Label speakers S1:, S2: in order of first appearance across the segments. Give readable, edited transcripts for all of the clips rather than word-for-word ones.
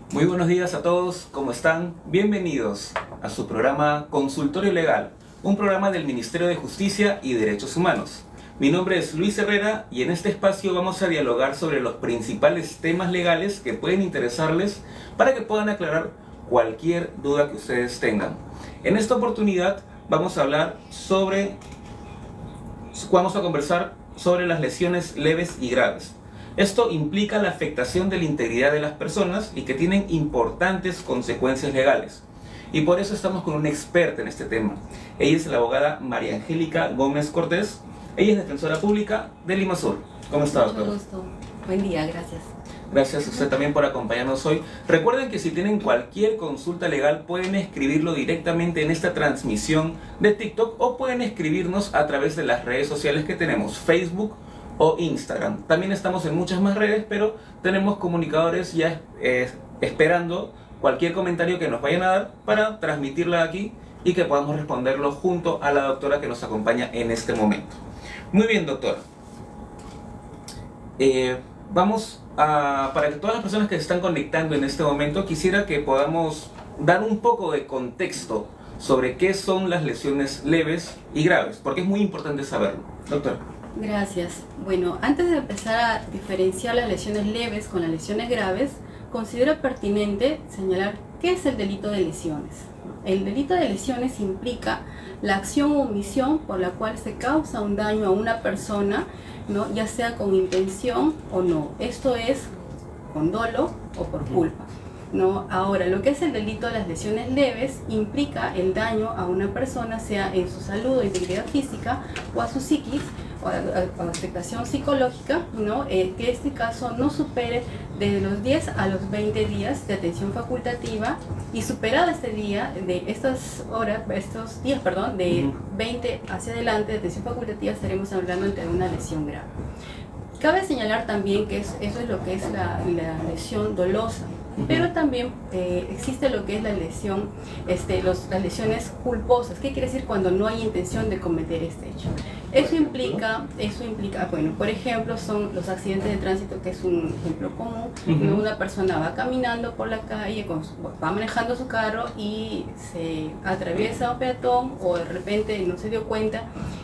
S1: Muy buenos días a todos, ¿cómo están? Bienvenidos a su programa Consultorio Legal, un programa del Ministerio de Justicia y Derechos Humanos. Mi nombre es Luis Herrera y en este espacio vamos a dialogar sobre los principales temas legales que pueden interesarles para que puedan aclarar cualquier duda que ustedes tengan. En esta oportunidad vamos a conversar sobre las lesiones leves y graves. Esto implica la afectación de la integridad de las personas y que tienen importantes consecuencias legales. Y por eso estamos con una experta en este tema. Ella es la abogada María Angélica Gómez Cortés. Ella es defensora pública de Lima Sur. ¿Cómo está, doctora?
S2: Mucho gusto. Buen día, gracias.
S1: Gracias a usted también por acompañarnos hoy. Recuerden que si tienen cualquier consulta legal pueden escribirlo directamente en esta transmisión de TikTok o pueden escribirnos a través de las redes sociales que tenemos, Facebook o Instagram. También estamos en muchas más redes, pero tenemos comunicadores ya esperando cualquier comentario que nos vayan a dar para transmitirla aquí y que podamos responderlo junto a la doctora que nos acompaña en este momento. Muy bien, doctora. Para que todas las personas que se están conectando en este momento, quisiera que podamos dar un poco de contexto sobre qué son las lesiones leves y graves, porque es muy importante saberlo. Doctora.
S2: Gracias. Bueno, antes de empezar a diferenciar las lesiones leves con las lesiones graves, considero pertinente señalar qué es el delito de lesiones. El delito de lesiones implica la acción o omisión por la cual se causa un daño a una persona, ¿no? Ya sea con intención o no. Esto es con dolo o por culpa, ¿no? Ahora, lo que es el delito de las lesiones leves implica el daño a una persona, sea en su salud o integridad física o a su psiquis, o a afectación psicológica, ¿no? Que este caso no supere de los 10 a los 20 días de atención facultativa, y superado este día, de estos días, de 20 hacia adelante de atención facultativa, estaremos hablando de una lesión grave. Cabe señalar también que eso es lo que es la lesión dolosa, pero también existe lo que es la lesión, las lesiones culposas. ¿Qué quiere decir cuando no hay intención de cometer este hecho? Eso implica, bueno, por ejemplo, son los accidentes de tránsito, que es un ejemplo común. Una persona va caminando por la calle, va manejando su carro y se atraviesa a un peatón, o de repente no se dio cuenta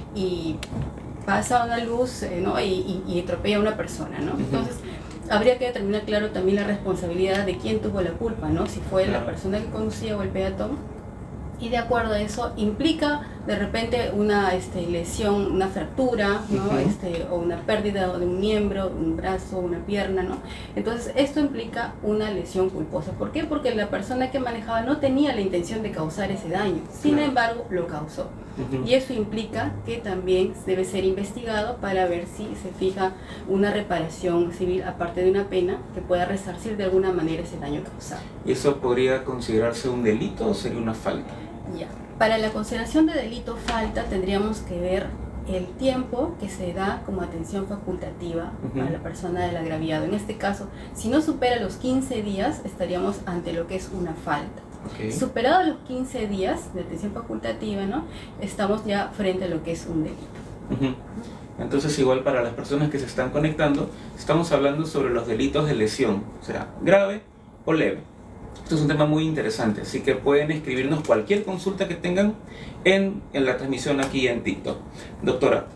S2: y pasa una luz, ¿no? y atropella a una persona, ¿no? Entonces, habría que determinar, claro, también la responsabilidad de quién tuvo la culpa, ¿no? Si fue la persona que conducía o el peatón. Y de acuerdo a eso, implica de repente una lesión, una fractura, ¿no? O una pérdida de un miembro, un brazo, una pierna, ¿no? Entonces, esto implica una lesión culposa. ¿Por qué? Porque la persona que manejaba no tenía la intención de causar ese daño, sin embargo, lo causó. Y eso implica que también debe ser investigado para ver si se fija una reparación civil, aparte de una pena, que pueda resarcir de alguna manera ese daño causado.
S1: ¿Y eso podría considerarse un delito o sería una falta?
S2: Ya. Para la consideración de delito falta tendríamos que ver el tiempo que se da como atención facultativa a la persona del agraviado. En este caso, si no supera los 15 días, estaríamos ante lo que es una falta. Superado los 15 días de atención facultativa, ¿no? Estamos ya frente a lo que es un delito.
S1: Entonces, igual para las personas que se están conectando, estamos hablando sobre los delitos de lesión, o sea, grave o leve. Esto es un tema muy interesante, así que pueden escribirnos cualquier consulta que tengan en la transmisión aquí en TikTok. Doctora,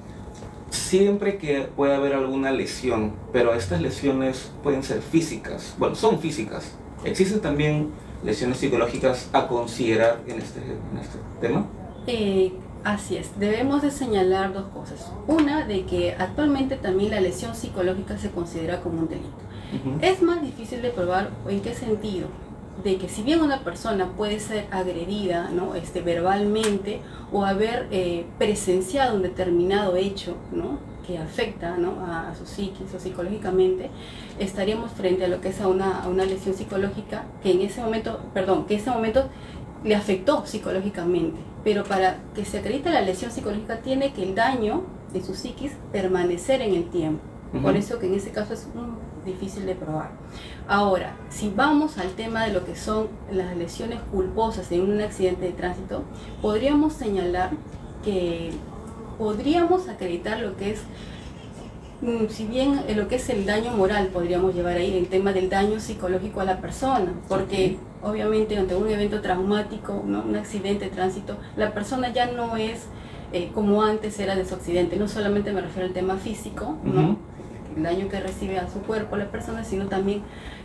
S1: siempre que pueda haber alguna lesión, pero estas lesiones pueden ser físicas, bueno, son físicas, ¿existen también lesiones psicológicas a considerar en este tema?
S2: Así es, debemos de señalar dos cosas. Una, de que actualmente también la lesión psicológica se considera como un delito. Es más difícil de probar. ¿En qué sentido? De que si bien una persona puede ser agredida, ¿no? verbalmente, o haber presenciado un determinado hecho, ¿no? que afecta, ¿no? a su psiquis o psicológicamente, estaríamos frente a lo que es a una lesión psicológica que en ese momento, le afectó psicológicamente. Pero para que se acredite la lesión psicológica tiene que el daño de su psiquis permanecer en el tiempo. Por eso que en ese caso es difícil de probar. Ahora, si vamos al tema de lo que son las lesiones culposas en un accidente de tránsito, podríamos señalar que podríamos acreditar lo que es Si bien lo que es el daño moral podríamos llevar ahí el tema del daño psicológico a la persona, porque obviamente ante un evento traumático, ¿no? Un accidente de tránsito, la persona ya no es como antes era de su accidente. No solamente me refiero al tema físico, ¿no? El daño que recibe a su cuerpo la persona, sino también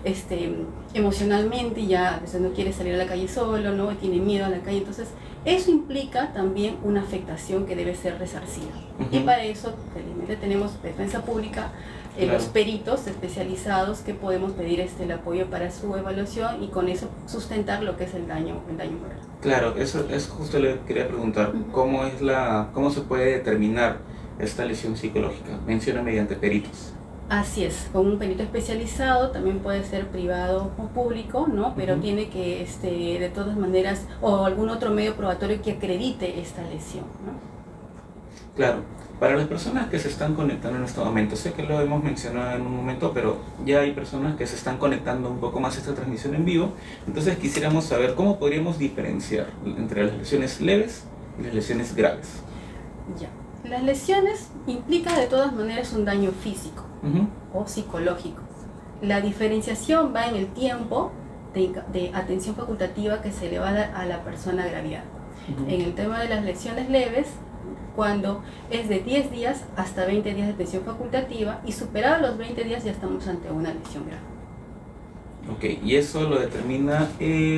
S2: emocionalmente, ya a veces no quiere salir a la calle solo, ¿no? Tiene miedo a la calle. Entonces eso implica también una afectación que debe ser resarcida. Y para eso felizmente tenemos defensa pública, los peritos especializados que podemos pedir el apoyo para su evaluación y con eso sustentar lo que es el daño moral.
S1: Claro, eso justo le quería preguntar, ¿cómo se puede determinar esta lesión psicológica? Menciona mediante peritos.
S2: Así es, con un perito especializado, también puede ser privado o público, ¿no? Pero tiene que, de todas maneras, o algún otro medio probatorio que acredite esta lesión, ¿no?
S1: Claro, para las personas que se están conectando en este momento, sé que lo hemos mencionado en un momento, pero ya hay personas que se están conectando un poco más a esta transmisión en vivo, entonces quisiéramos saber cómo podríamos diferenciar entre las lesiones leves y las lesiones graves.
S2: Ya. Las lesiones implican de todas maneras un daño físico o psicológico. La diferenciación va en el tiempo de atención facultativa que se le va a dar a la persona agraviada. En el tema de las lesiones leves, cuando es de 10 días hasta 20 días de atención facultativa y superado los 20 días ya estamos ante una lesión grave.
S1: Ok, y eso lo determina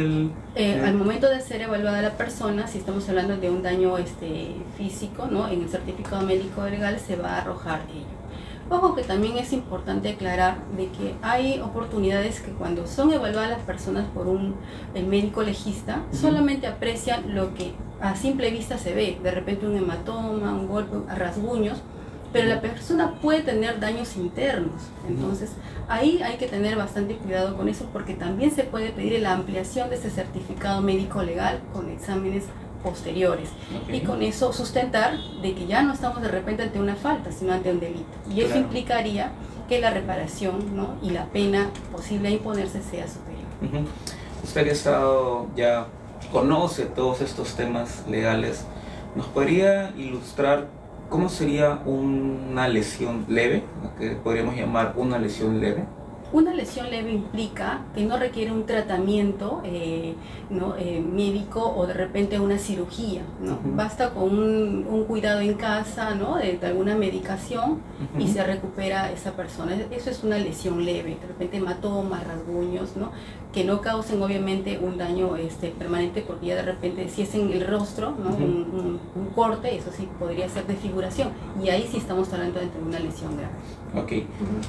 S2: al momento de ser evaluada la persona, si estamos hablando de un daño físico, ¿no? En el certificado médico legal se va a arrojar ello. Ojo que también es importante aclarar de que hay oportunidades que cuando son evaluadas las personas por el médico legista, solamente aprecian lo que a simple vista se ve, de repente un hematoma, un golpe, rasguños, pero la persona puede tener daños internos. Entonces ahí hay que tener bastante cuidado con eso, porque también se puede pedir la ampliación de ese certificado médico legal con exámenes posteriores y con eso sustentar de que ya no estamos de repente ante una falta, sino ante un delito, y eso implicaría que la reparación, ¿no? Y la pena posible a imponerse sea superior.
S1: Usted que ha estado ya conoce todos estos temas legales, ¿nos podría ilustrar cómo sería una lesión leve, que podríamos llamar una lesión leve?
S2: Una lesión leve implica que no requiere un tratamiento médico o de repente una cirugía, ¿no? Basta con un cuidado en casa, ¿no? de alguna medicación y se recupera esa persona. Eso es una lesión leve, de repente hematomas, rasguños, ¿no? Que no causen obviamente un daño permanente, porque ya de repente si es en el rostro, ¿no? un corte, eso sí podría ser desfiguración, y ahí sí estamos hablando de una lesión grave.
S1: Ok.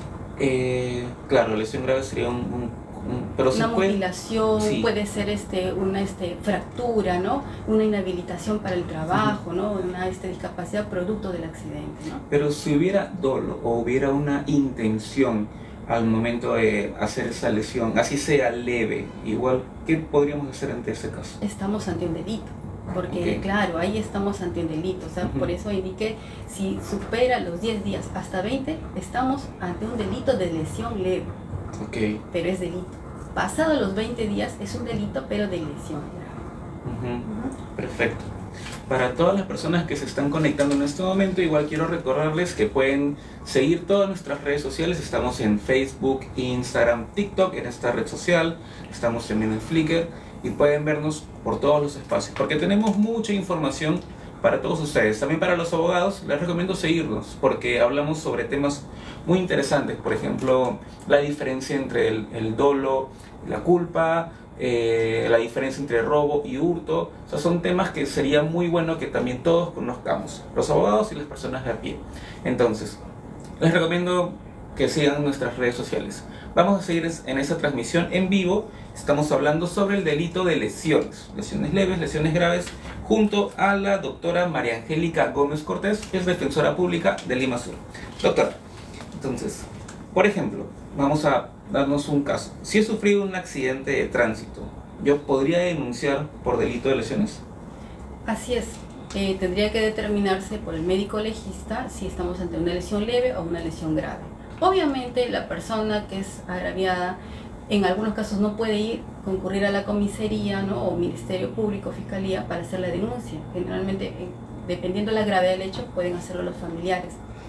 S1: Claro, lesión grave sería pero
S2: una mutilación, puede ser una fractura, ¿no? Una inhabilitación para el trabajo, ¿no? Una discapacidad producto del accidente, ¿no?
S1: Pero si hubiera dolo o hubiera una intención al momento de hacer esa lesión, así sea leve, igual, ¿qué podríamos hacer ante ese caso?
S2: Estamos ante un delito. Porque claro, ahí estamos ante un delito, o sea, por eso indiqué, si supera los 10 días hasta 20, estamos ante un delito de lesión leve, pero es delito. Pasado los 20 días es un delito, pero de lesión grave.
S1: Perfecto. Para todas las personas que se están conectando en este momento, igual quiero recordarles que pueden seguir todas nuestras redes sociales. Estamos en Facebook, Instagram, TikTok, en esta red social, estamos también en Flickr, y pueden vernos por todos los espacios, porque tenemos mucha información para todos ustedes. También para los abogados les recomiendo seguirnos, porque hablamos sobre temas muy interesantes, por ejemplo, la diferencia entre el dolo, la culpa, la diferencia entre robo y hurto. O sea, son temas que sería muy bueno que también todos conozcamos, los abogados y las personas de a pie. Entonces, les recomiendo que sigan nuestras redes sociales. Vamos a seguir en esta transmisión en vivo. Estamos hablando sobre el delito de lesiones leves, lesiones graves, junto a la doctora María Angélica Gómez Cortés, que es defensora pública de Lima Sur. Doctora, entonces, por ejemplo, vamos a darnos un caso. Si he sufrido un accidente de tránsito, ¿yo podría denunciar por delito de lesiones?
S2: Así es. Tendría que determinarse por el médico legista si estamos ante una lesión leve o una lesión grave. Obviamente la persona que es agraviada en algunos casos no puede concurrir a la comisaría, ¿no? O Ministerio Público, Fiscalía, para hacer la denuncia. Generalmente, dependiendo de la gravedad del hecho, pueden hacerlo los familiares.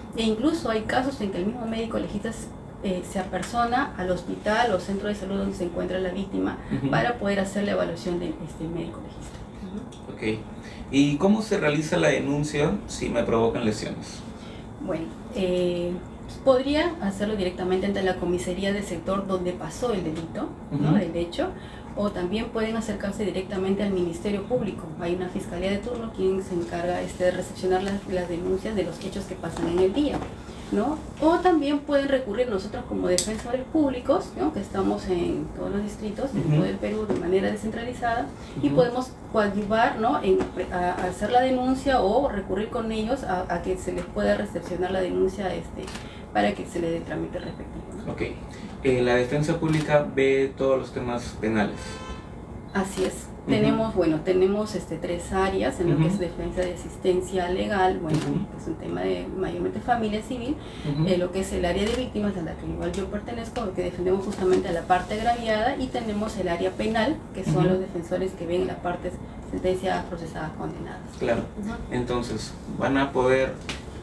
S2: E incluso hay casos en que el mismo médico legista se apersona al hospital o centro de salud donde se encuentra la víctima para poder hacer la evaluación de este médico legista.
S1: Ok. ¿Y cómo se realiza la denuncia si me provocan lesiones?
S2: Bueno, podría hacerlo directamente ante la comisaría del sector donde pasó el delito, ¿no? El hecho, o también pueden acercarse directamente al Ministerio Público. Hay una fiscalía de turno quien se encarga de recepcionar las denuncias de los hechos que pasan en el día, ¿no? O también pueden recurrir nosotros como defensores públicos, ¿no? Que estamos en todos los distritos en todo el Perú de manera descentralizada y podemos coadyuvar, ¿no? a hacer la denuncia o recurrir con ellos a que se les pueda recepcionar la denuncia para que se le dé el trámite respectivo, ¿no?
S1: Ok. La defensa pública ve todos los temas penales.
S2: Así es. Tenemos 3 áreas en lo que es defensa de asistencia legal, bueno, que es un tema de mayormente familia civil, lo que es el área de víctimas, a la que igual yo pertenezco, que defendemos justamente a la parte agraviada, y tenemos el área penal, que son los defensores que ven la parte sentenciadas, procesadas, condenadas.
S1: Claro. Entonces, van a poder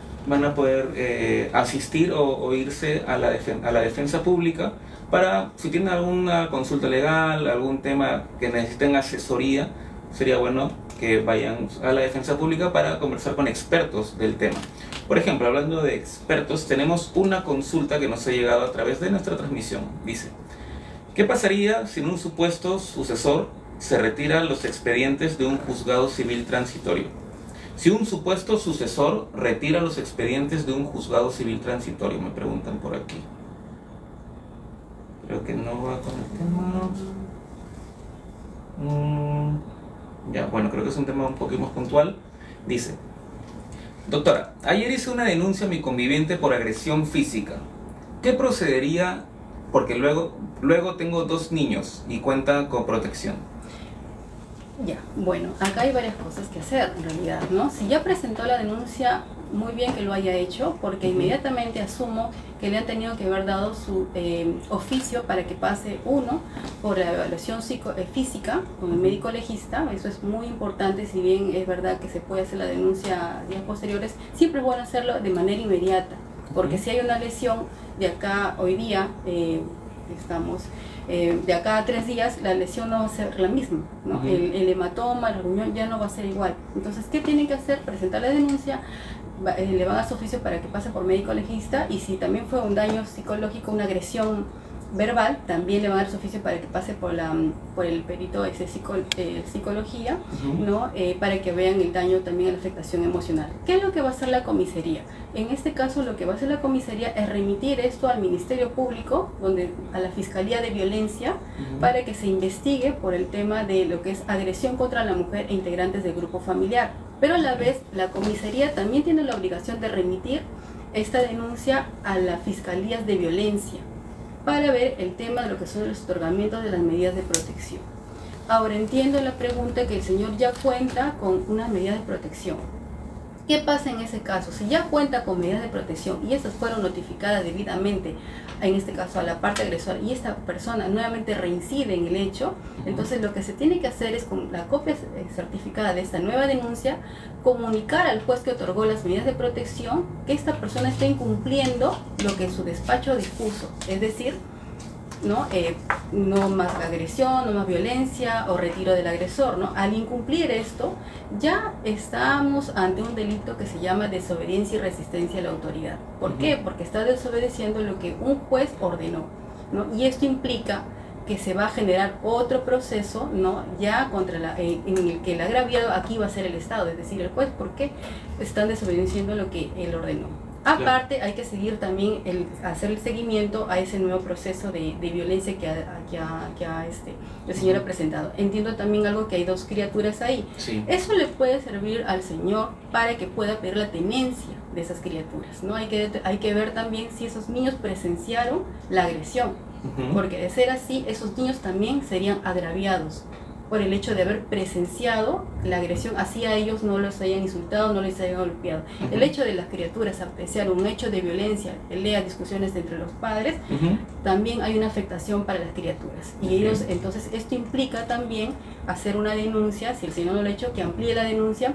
S1: asistir o irse a la defensa pública para, si tienen alguna consulta legal, algún tema que necesiten asesoría, sería bueno que vayan a la defensa pública para conversar con expertos del tema. Por ejemplo, hablando de expertos, tenemos una consulta que nos ha llegado a través de nuestra transmisión. Dice: ¿qué pasaría si en un supuesto sucesor se retiran los expedientes de un juzgado civil transitorio? Si un supuesto sucesor retira los expedientes de un juzgado civil transitorio, me preguntan por aquí. Creo que no va con el tema. Ya, bueno, creo que es un tema un poquito más puntual. Dice: doctora, ayer hice una denuncia a mi conviviente por agresión física. ¿Qué procedería? Porque luego tengo 2 niños y cuenta con protección.
S2: Ya, bueno, acá hay varias cosas que hacer en realidad, ¿no? Si ya presentó la denuncia, muy bien que lo haya hecho, porque inmediatamente asumo que le han tenido que haber dado su oficio para que pase uno por la evaluación física con el médico legista. Eso es muy importante. Si bien es verdad que se puede hacer la denuncia días posteriores, siempre es bueno hacerlo de manera inmediata, porque si hay una lesión de acá hoy día, de acá a 3 días la lesión no va a ser la misma, ¿no? El hematoma, la reunión ya no va a ser igual. Entonces, ¿qué tienen que hacer? Presentar la denuncia, le van a dar su oficio para que pase por médico legista, y si también fue un daño psicológico, una agresión verbal, también le van a dar su oficio para que pase por el perito de psicología, ¿no? Para que vean el daño, también la afectación emocional. ¿Qué es lo que va a hacer la comisaría? En este caso, lo que va a hacer la comisaría es remitir esto al Ministerio Público, a la Fiscalía de Violencia, para que se investigue por el tema de lo que es agresión contra la mujer e integrantes del grupo familiar. Pero a la vez, la comisaría también tiene la obligación de remitir esta denuncia a las Fiscalías de Violencia, para ver el tema de lo que son los otorgamientos de las medidas de protección. Ahora, entiendo la pregunta, que el señor ya cuenta con unas medidas de protección. ¿Qué pasa en ese caso? Si ya cuenta con medidas de protección y estas fueron notificadas debidamente, en este caso a la parte agresora, y esta persona nuevamente reincide en el hecho, entonces lo que se tiene que hacer es, con la copia certificada de esta nueva denuncia, comunicar al juez que otorgó las medidas de protección que esta persona está incumpliendo lo que en su despacho dispuso, es decir, no más agresión, no más violencia o retiro del agresor, ¿no? Al incumplir esto, ya estamos ante un delito que se llama desobediencia y resistencia a la autoridad. ¿Por qué? Porque está desobedeciendo lo que un juez ordenó, ¿no? Y esto implica que se va a generar otro proceso, ¿no? Ya en el que el agraviado aquí va a ser el Estado, es decir, el juez, porque están desobedeciendo lo que él ordenó. Aparte, hay que seguir también hacer el seguimiento a ese nuevo proceso de violencia que el señor ha presentado. Entiendo también algo, que hay 2 criaturas ahí.
S1: Sí.
S2: Eso le puede servir al señor para que pueda pedir la tenencia de esas criaturas, ¿no? Hay que ver también si esos niños presenciaron la agresión, porque de ser así, esos niños también serían agraviados por el hecho de haber presenciado la agresión, así a ellos no los hayan insultado, no les hayan golpeado. El hecho de las criaturas apreciar un hecho de violencia, pelea, discusiones entre los padres, también hay una afectación para las criaturas. Y ellos, entonces, esto implica también hacer una denuncia, si el señor no lo ha hecho, que amplíe la denuncia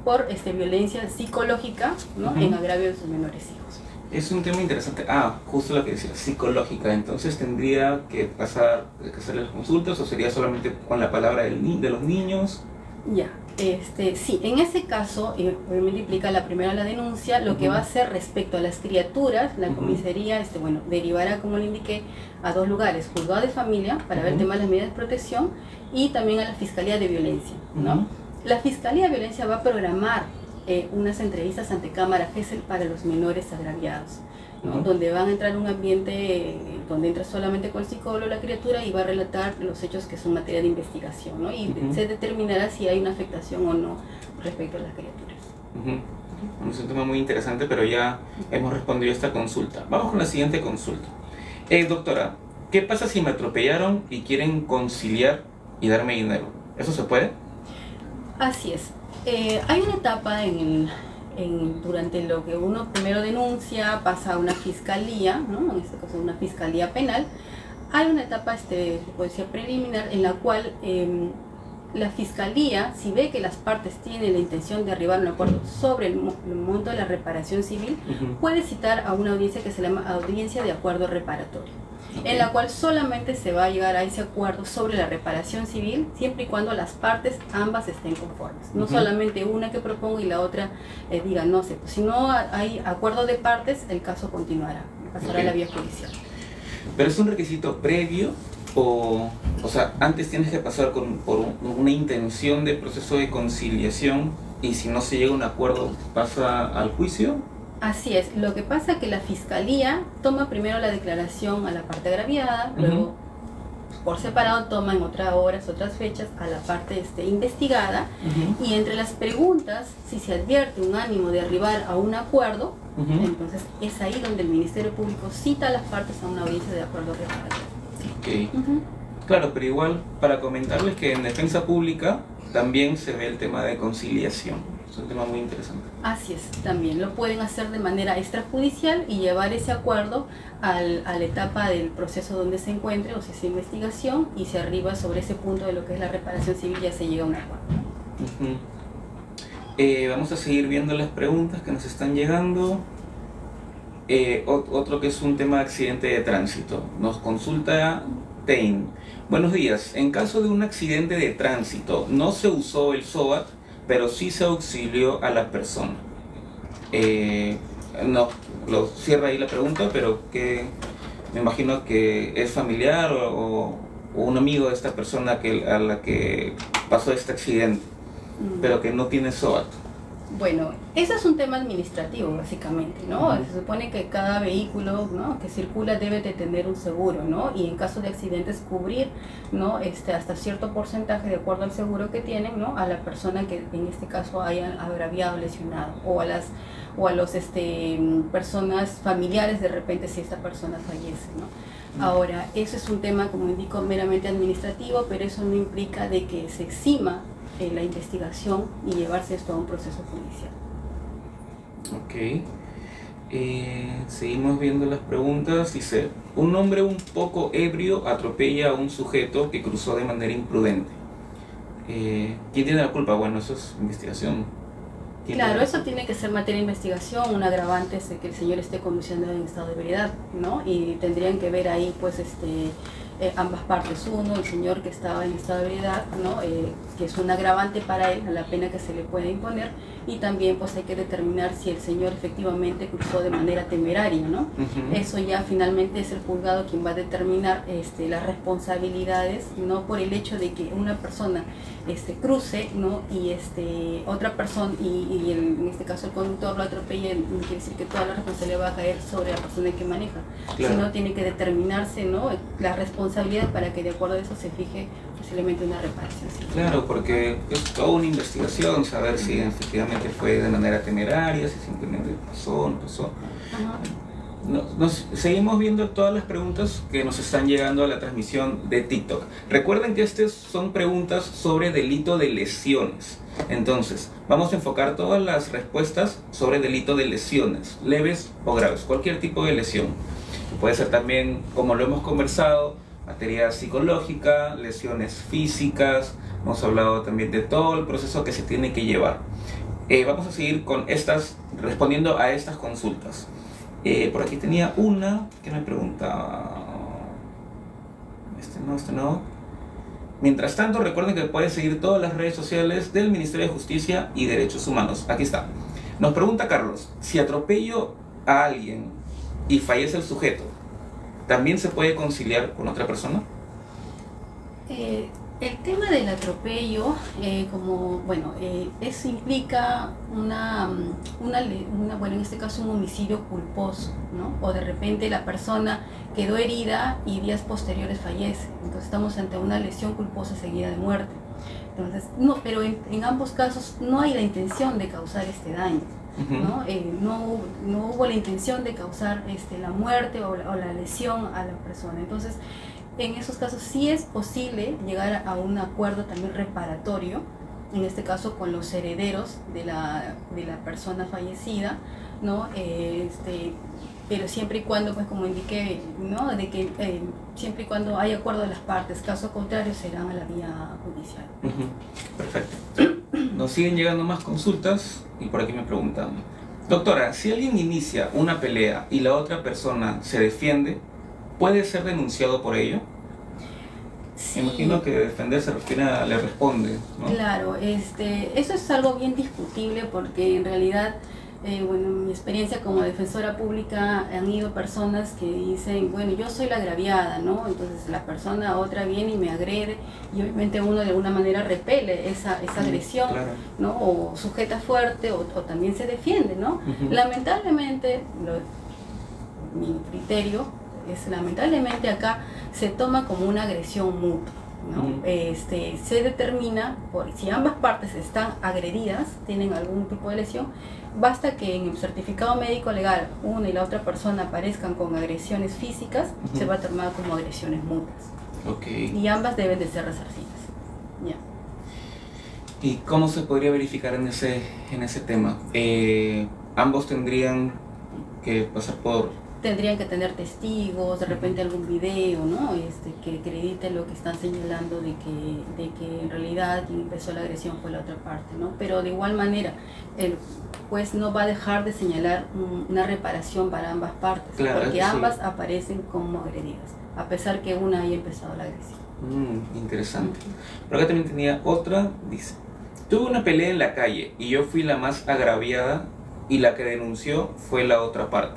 S2: por violencia psicológica, ¿no? En agravio de sus menores hijos.
S1: Es un tema interesante. Justo lo que decía, psicológica. Entonces tendría que pasar, que hacer las consultas, o sería solamente con la palabra de los niños.
S2: Ya, sí, en ese caso, obviamente implica la primera la denuncia, lo que va a hacer respecto a las criaturas, la comisaría, bueno, derivará, como le indiqué, a 2 lugares, juzgado de familia, para ver el tema de las medidas de protección, y también a la Fiscalía de Violencia, ¿no? La Fiscalía de Violencia va a programar unas entrevistas ante cámara GESEL para los menores agraviados, ¿no? Donde van a entrar en un ambiente donde entra solamente con el psicólogo la criatura y va a relatar los hechos que son materia de investigación, ¿no? Y se determinará si hay una afectación o no respecto a las criaturas.
S1: Es un tema muy interesante, pero ya hemos respondido a esta consulta. Vamos con la siguiente consulta. Doctora, ¿qué pasa si me atropellaron y quieren conciliar y darme dinero? ¿Eso se puede?
S2: Así es. Hay una etapa durante lo que uno primero denuncia, pasa a una fiscalía, ¿no? En este caso una fiscalía penal. Hay una etapa preliminar en la cual la fiscalía, si ve que las partes tienen la intención de arribar a un acuerdo sobre el monto de la reparación civil, puede citar a una audiencia que se llama audiencia de acuerdo reparatorio, en la cual solamente se va a llegar a ese acuerdo sobre la reparación civil siempre y cuando las partes ambas estén conformes, no solamente una que proponga y la otra diga no sé, si no hay acuerdo de partes, el caso continuará, pasará a la vía judicial.
S1: ¿Pero es un requisito previo o sea, antes tienes que pasar por una intención de proceso de conciliación y si no se llega a un acuerdo pasa al juicio?
S2: Así es, lo que pasa es que la fiscalía toma primero la declaración a la parte agraviada, luego por separado toma en otras horas, otras fechas a la parte investigada, y entre las preguntas, si se advierte un ánimo de arribar a un acuerdo, entonces es ahí donde el Ministerio Público cita a las partes a una audiencia de acuerdo reparatorio.
S1: Claro, pero igual para comentarles que en defensa pública también se ve el tema de conciliación. Es un tema muy interesante. Así
S2: es, también lo pueden hacer de manera extrajudicial y llevar ese acuerdo a la etapa del proceso donde se encuentre, o si es investigación, y se arriba sobre ese punto de lo que es la reparación civil, ya se llega a un acuerdo.
S1: Vamos a seguir viendo las preguntas que nos están llegando. Otro que es un tema de accidente de tránsito. Nos consulta Tein. Buenos días. En caso de un accidente de tránsito, no se usó el SOAT, pero sí se auxilió a la persona. No, lo cierra ahí la pregunta, pero que me imagino que es familiar o un amigo de esta persona a la que pasó este accidente, pero que no tiene SOAT.
S2: Bueno, eso es un tema administrativo básicamente, ¿no? Se supone que cada vehículo, ¿no?, que circula debe de tener un seguro, ¿no? Y en caso de accidentes cubrir, ¿no?, hasta cierto porcentaje de acuerdo al seguro que tienen, ¿no?, a la persona que en este caso haya agraviado, lesionado, o a los personas familiares de repente si esta persona fallece, ¿no? Ahora, eso es un tema, como indico, meramente administrativo, pero eso no implica de que se exima la investigación y llevarse esto a un proceso judicial.
S1: Seguimos viendo las preguntas. Dice, un hombre un poco ebrio atropella a un sujeto que cruzó de manera imprudente. ¿Quién tiene la culpa? Bueno, eso es investigación.
S2: Claro, eso tiene que ser materia de investigación. Un agravante es que el señor esté conduciendo en estado de ebriedad, ¿no? Y tendrían que ver ahí pues ambas partes. Uno, el señor que estaba en estado de ebriedad, ¿no?, que es un agravante para él a la pena que se le puede imponer, y también pues hay que determinar si el señor efectivamente cruzó de manera temeraria, ¿no? Eso ya finalmente es el juzgado quien va a determinar las responsabilidades, no por el hecho de que una persona cruce, ¿no?, y otra persona y en este caso el conductor lo atropelle, no quiere decir que toda la responsabilidad va a caer sobre la persona que maneja, sino tiene que determinarse, ¿no?, la responsabilidad para que de acuerdo a eso se fije posiblemente una reparación.
S1: Claro, porque es toda una investigación, saber si efectivamente fue de manera temeraria, si simplemente pasó o no pasó. Seguimos viendo todas las preguntas que nos están llegando a la transmisión de TikTok. Recuerden que estas son preguntas sobre delito de lesiones. Entonces, vamos a enfocar todas las respuestas sobre delito de lesiones, leves o graves, cualquier tipo de lesión. Puede ser también, como lo hemos conversado, materia psicológica, lesiones físicas. Hemos hablado también de todo el proceso que se tiene que llevar. Vamos a seguir con respondiendo a estas consultas. Por aquí tenía una que me pregunta... Este no. Mientras tanto, recuerden que pueden seguir todas las redes sociales del Ministerio de Justicia y Derechos Humanos. Aquí está. Nos pregunta Carlos, si atropello a alguien y fallece el sujeto, ¿también se puede conciliar con otra persona?
S2: El tema del atropello, eso implica bueno, en este caso un homicidio culposo, ¿no? O de repente la persona quedó herida y días posteriores fallece. Entonces estamos ante una lesión culposa seguida de muerte. Entonces, no, pero en ambos casos no hay la intención de causar este daño, ¿no? No hubo la intención de causar la muerte o la lesión a la persona. Entonces, en esos casos sí es posible llegar a un acuerdo también reparatorio, en este caso con los herederos de la persona fallecida, ¿no? Pero siempre y cuando, pues como indiqué, ¿no? De que siempre y cuando hay acuerdo de las partes, caso contrario serán a la vía judicial.
S1: Perfecto. Nos siguen llegando más consultas y por aquí me preguntan, doctora, si alguien inicia una pelea y la otra persona se defiende, ¿puede ser denunciado por ello?
S2: Sí.
S1: Me imagino que defender se refiere a le responde, ¿no?
S2: Claro, eso es algo bien discutible porque en realidad, en mi experiencia como defensora pública han ido personas que dicen, bueno, yo soy la agraviada, ¿no? Entonces la persona otra viene y me agrede y obviamente uno de alguna manera repele esa agresión, claro, ¿no? O sujeta fuerte o también se defiende, ¿no? Lamentablemente, mi criterio es lamentablemente acá se toma como una agresión mutua, ¿no? Se determina si ambas partes están agredidas, tienen algún tipo de lesión, basta que en el certificado médico legal una y la otra persona aparezcan con agresiones físicas, se va a tomar como agresiones mutuas. Y ambas deben de ser resarcidas. Ya.
S1: ¿Y cómo se podría verificar en ese tema? Ambos tendrían que pasar
S2: tendrían que tener testigos, de repente algún video, ¿no? Que acredite lo que están señalando de que en realidad quien empezó la agresión fue la otra parte, ¿no? Pero de igual manera, el juez no va a dejar de señalar una reparación para ambas partes, claro, porque ambas aparecen como agredidas, a pesar que una haya empezado la agresión.
S1: Interesante. Pero acá también tenía otra, dice, tuve una pelea en la calle y yo fui la más agraviada y la que denunció fue la otra parte.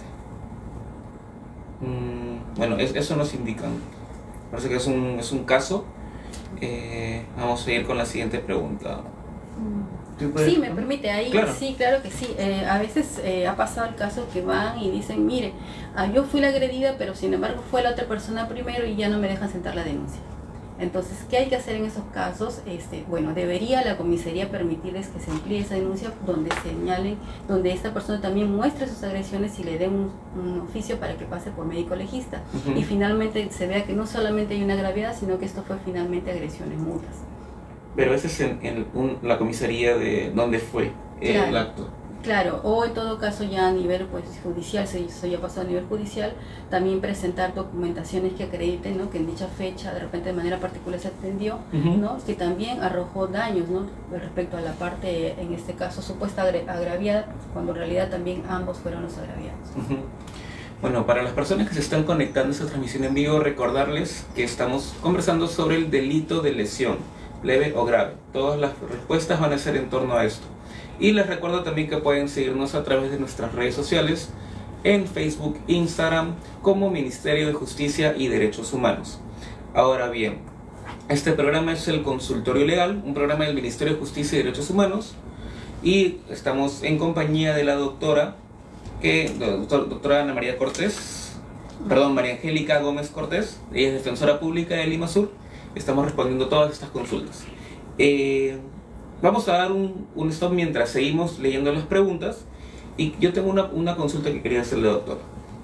S1: Bueno, eso nos indican. Parece que es un caso. Vamos a ir con la siguiente pregunta.
S2: Sí, me permite ahí. Claro. Sí, claro que sí. A veces ha pasado el caso que van y dicen, mire, yo fui la agredida, pero sin embargo fue la otra persona primero y ya no me dejan sentar la denuncia. Entonces, ¿qué hay que hacer en esos casos? Bueno, debería la comisaría permitirles que se amplíe esa denuncia donde señalen, donde esta persona también muestre sus agresiones y le dé un oficio para que pase por médico legista. Y finalmente se vea que no solamente hay una agraviada, sino que esto fue finalmente agresiones mutuas.
S1: Pero ese es en la comisaría de donde fue el acto.
S2: Claro, o en todo caso ya a nivel judicial, si eso ya pasó a nivel judicial, también presentar documentaciones que acrediten, ¿no? Que en dicha fecha de repente de manera particular se atendió, ¿no? Que también arrojó daños, ¿no? Respecto a la parte, en este caso, supuesta agraviada, cuando en realidad también ambos fueron los agraviados.
S1: Bueno, para las personas que se están conectando a esta transmisión en vivo, recordarles que estamos conversando sobre el delito de lesión, leve o grave. Todas las respuestas van a ser en torno a esto. Y les recuerdo también que pueden seguirnos a través de nuestras redes sociales, en Facebook, Instagram, como Ministerio de Justicia y Derechos Humanos. Ahora bien, este programa es el Consultorio Legal, un programa del Ministerio de Justicia y Derechos Humanos, y estamos en compañía de la doctora María Angélica Gómez Cortés. Ella es defensora pública de Lima Sur. Estamos respondiendo todas estas consultas. Vamos a dar un stop mientras seguimos leyendo las preguntas. Y yo tengo una consulta que quería hacerle, doctor.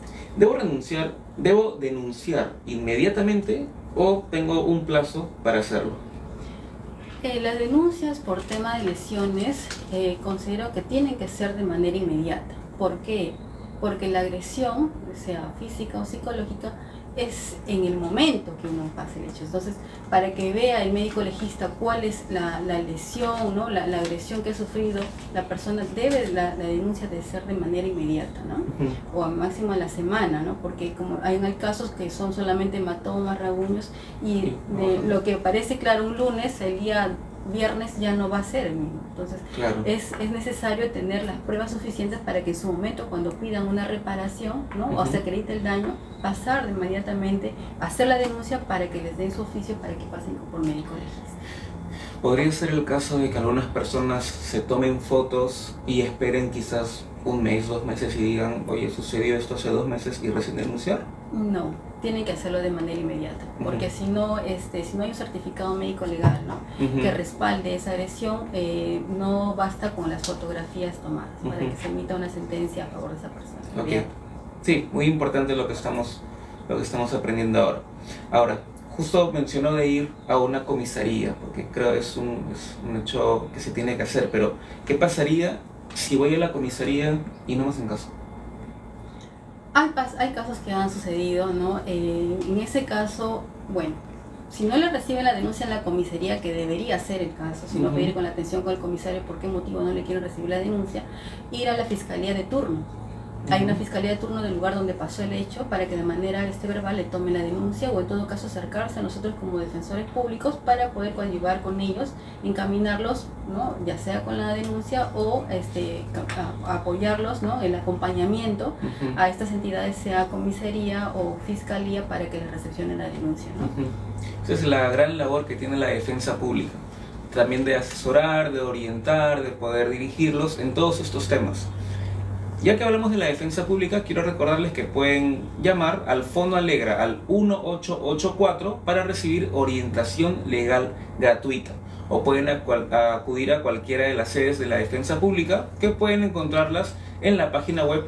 S1: ¿Debo denunciar inmediatamente o tengo un plazo para hacerlo?
S2: Las denuncias por tema de lesiones considero que tienen que ser de manera inmediata. ¿Por qué? Porque la agresión, sea física o psicológica, es en el momento que uno pasa el hecho. Entonces, para que vea el médico legista cuál es la lesión, ¿no? la agresión que ha sufrido la persona, la denuncia de ser de manera inmediata, ¿no? O a máximo a la semana, ¿no? Porque como hay casos que son solamente hematomas, rasguños, y lo que parece claro un lunes, el día viernes ya no va a ser el mismo. Entonces es necesario tener las pruebas suficientes para que en su momento, cuando pidan una reparación, ¿no? O se acredite el daño, pasar inmediatamente, hacer la denuncia para que les den su oficio para que pasen por médico legista.
S1: ¿Podría ser el caso de que algunas personas se tomen fotos y esperen quizás un mes, 2 meses y digan, oye, sucedió esto hace 2 meses y recién denunciar?
S2: No, tienen que hacerlo de manera inmediata, porque si no hay un certificado médico legal, ¿no? que respalde esa agresión, no basta con las fotografías tomadas para que se emita una sentencia a favor de esa persona.
S1: Okay. Sí, muy importante lo que estamos aprendiendo ahora. Ahora, justo mencionó de ir a una comisaría, porque creo que es un hecho que se tiene que hacer, pero ¿qué pasaría si voy a la comisaría y no me hacen caso?
S2: Hay casos que han sucedido, ¿no? En ese caso, bueno, si no le reciben la denuncia en la comisaría, que debería ser el caso, si no pedir con la atención con el comisario por qué motivo no le quieren recibir la denuncia, ir a la fiscalía de turno. Hay una fiscalía de turno del lugar donde pasó el hecho para que de manera verbal le tomen la denuncia, o en todo caso acercarse a nosotros como defensores públicos para poder coadyuvar con ellos, encaminarlos, ¿no? ya sea con la denuncia o apoyarlos, ¿no? el acompañamiento a estas entidades, sea comisaría o fiscalía, para que les recepcionen la denuncia, ¿no?
S1: Esa es la gran labor que tiene la defensa pública, también de asesorar, de orientar, de poder dirigirlos en todos estos temas. Ya que hablamos de la defensa pública, quiero recordarles que pueden llamar al Fondo Alegra al 1884 para recibir orientación legal gratuita, o pueden acudir a cualquiera de las sedes de la defensa pública, que pueden encontrarlas en la página web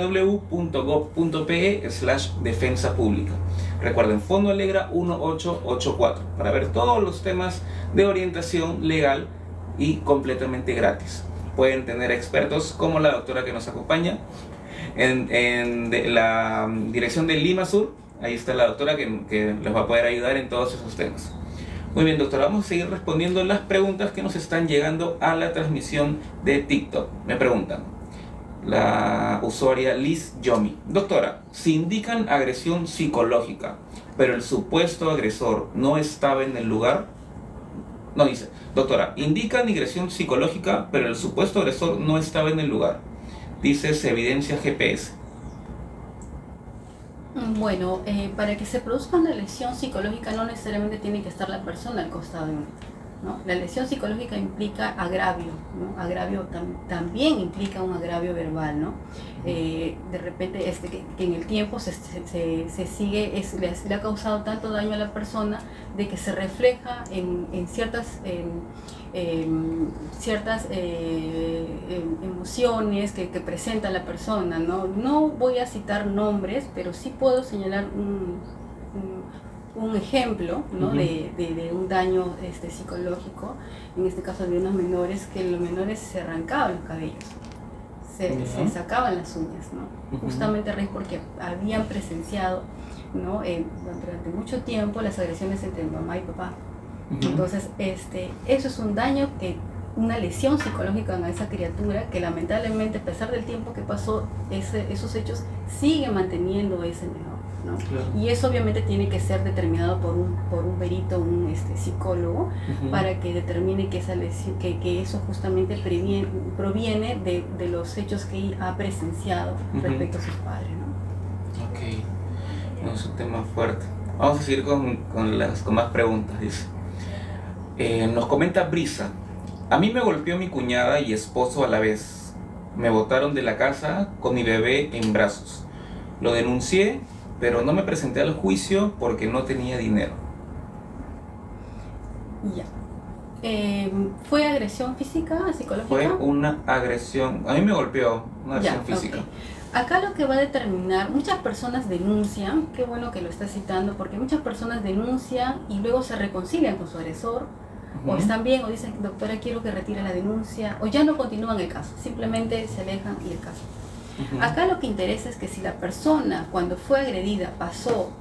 S1: www.gov.pe/defensa pública. Recuerden, Fondo Alegra 1884 para ver todos los temas de orientación legal y completamente gratis. Pueden tener expertos como la doctora que nos acompaña en la dirección de Lima Sur. Ahí está la doctora que les va a poder ayudar en todos esos temas. Muy bien, doctora, vamos a seguir respondiendo las preguntas que nos están llegando a la transmisión de TikTok. Me preguntan, la usuaria Liz Yomi: doctora, si indican agresión psicológica, pero el supuesto agresor no estaba en el lugar. No, dice, doctora, indican agresión psicológica, pero el supuesto agresor no estaba en el lugar. Dice, se evidencia GPS.
S2: Bueno, para que se produzca una lesión psicológica no necesariamente tiene que estar la persona al costado de uno, ¿no? La lesión psicológica implica agravio, ¿no? Agravio también implica un agravio verbal, ¿no? De repente que en el tiempo se sigue, le ha causado tanto daño a la persona de que se refleja en ciertas emociones que presenta la persona, ¿no? No voy a citar nombres, pero sí puedo señalar un ejemplo, ¿no? de un daño psicológico, en este caso de unos menores, que los menores se arrancaban los cabellos, se sacaban las uñas, ¿no? Justamente a raíz porque habían presenciado, ¿no? Durante mucho tiempo las agresiones entre mamá y papá. Entonces eso es un daño, una lesión psicológica a esa criatura, que lamentablemente, a pesar del tiempo que pasó, esos hechos sigue manteniendo ese menor, ¿no? Claro. Y eso obviamente tiene que ser determinado por un perito, un psicólogo, para que determine que esa lesión, que eso justamente proviene de los hechos que ha presenciado respecto a sus padres, ¿no?
S1: Ok, no, es un tema fuerte. Vamos a seguir con más preguntas. Dice, nos comenta Brisa: a mí me golpeó mi cuñada y esposo a la vez. Me botaron de la casa con mi bebé en brazos. Lo denuncié, pero no me presenté al juicio porque no tenía dinero.
S2: Ya. ¿Fue agresión física, psicológica?
S1: Fue una agresión. A mí me golpeó, una agresión física.
S2: Okay. Acá lo que va a determinar, muchas personas denuncian, qué bueno que lo está citando, porque muchas personas denuncian y luego se reconcilian con su agresor, o están bien, o dicen, doctora, quiero que retire la denuncia, o ya no continúan el caso, simplemente se alejan y el caso. Acá lo que interesa es que si la persona, cuando fue agredida, pasó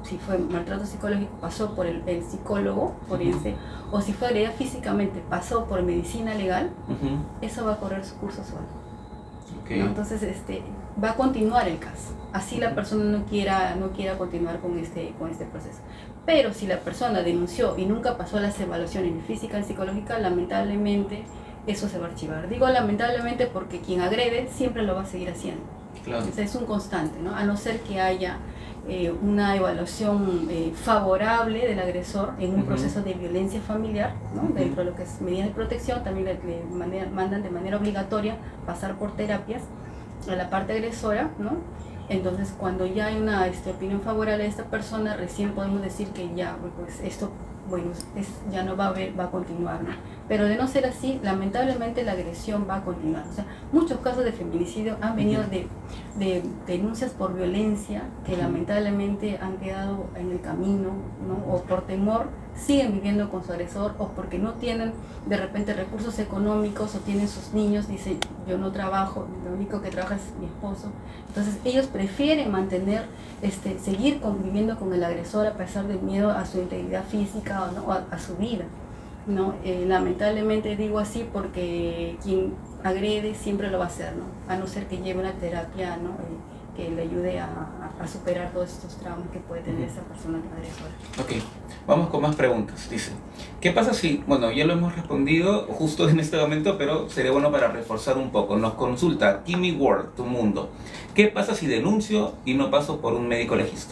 S2: si fue maltrato psicológico, pasó por el psicólogo forense, o si fue agredida físicamente, pasó por medicina legal, eso va a correr su curso solo.
S1: Okay.
S2: ¿No? Entonces va a continuar el caso. Así la persona no quiera continuar con este proceso. Pero si la persona denunció y nunca pasó las evaluaciones ni física ni psicológica, lamentablemente eso se va a archivar. Digo lamentablemente porque quien agrede siempre lo va a seguir haciendo.
S1: Claro.
S2: O sea, es un constante, ¿no? A no ser que haya una evaluación favorable del agresor en un proceso de violencia familiar, ¿no? Dentro de lo que es medidas de protección, también le mandan de manera obligatoria pasar por terapias a la parte agresora, ¿no? Entonces, cuando ya hay una opinión favorable de esta persona, recién podemos decir que ya, pues esto, bueno, ya no va a continuar, ¿no? Pero de no ser así, lamentablemente la agresión va a continuar. O sea, muchos casos de feminicidio han venido de denuncias por violencia que lamentablemente han quedado en el camino, ¿no? O por temor siguen viviendo con su agresor, o porque no tienen de repente recursos económicos, o tienen sus niños, dicen yo no trabajo, lo único que trabaja es mi esposo. Entonces ellos prefieren seguir conviviendo con el agresor a pesar del miedo a su integridad física, ¿no? a su vida, ¿no? Lamentablemente digo así porque quien agrede siempre lo va a hacer, ¿no? A no ser que lleve una terapia, ¿no? Que le ayude a superar todos estos traumas que puede tener esa persona agresora.
S1: Ok, vamos con más preguntas. Dice, ¿qué pasa si, bueno, ya lo hemos respondido justo en este momento, pero sería bueno para reforzar un poco? Nos consulta Kimi World, Tu Mundo. ¿Qué pasa si denuncio y no paso por un médico legista?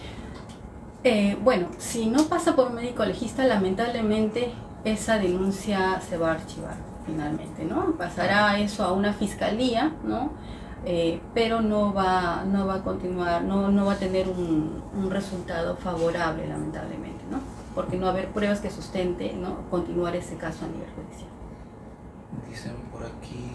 S2: Bueno, si no pasa por un médico legista, lamentablemente esa denuncia se va a archivar finalmente, ¿no? Pasará eso a una fiscalía, ¿no? Pero no va a continuar, no va a tener un resultado favorable, lamentablemente, ¿no? Porque no va a haber pruebas que sustente, ¿no? Continuar ese caso a nivel judicial.
S1: Dicen por aquí...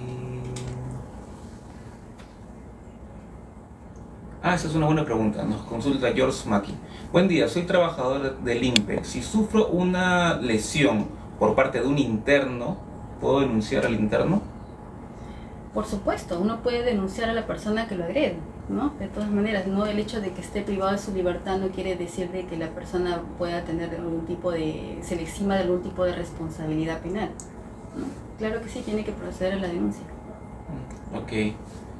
S1: esa es una buena pregunta. Nos consulta George Maki. Buen día, soy trabajador del INPE. Si sufro una lesión por parte de un interno, ¿puedo denunciar al interno?
S2: Por supuesto, uno puede denunciar a la persona que lo agrede, ¿no? De todas maneras, no el hecho de que esté privado de su libertad no quiere decir de que la persona pueda tener se le exima de algún tipo de responsabilidad penal, ¿no? Claro que sí, tiene que proceder a la denuncia.
S1: Ok.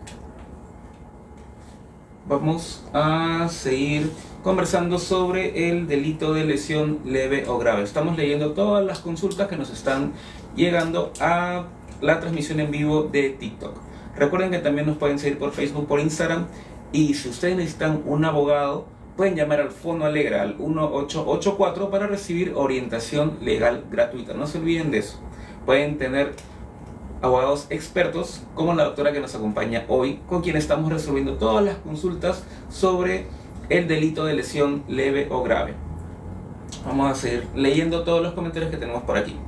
S1: Vamos a seguir conversando sobre el delito de lesión leve o grave. Estamos leyendo todas las consultas que nos están llegando a la transmisión en vivo de TikTok. Recuerden que también nos pueden seguir por Facebook, por Instagram, y si ustedes necesitan un abogado, pueden llamar al Fono Alegra al 1884 para recibir orientación legal gratuita. No se olviden de eso. Pueden tener abogados expertos como la doctora que nos acompaña hoy, con quien estamos resolviendo todas las consultas sobre el delito de lesión leve o grave. Vamos a seguir leyendo todos los comentarios que tenemos por aquí.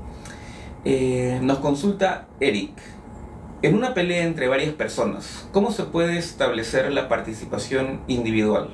S1: Nos consulta Eric. En una pelea entre varias personas, ¿cómo se puede establecer la participación individual?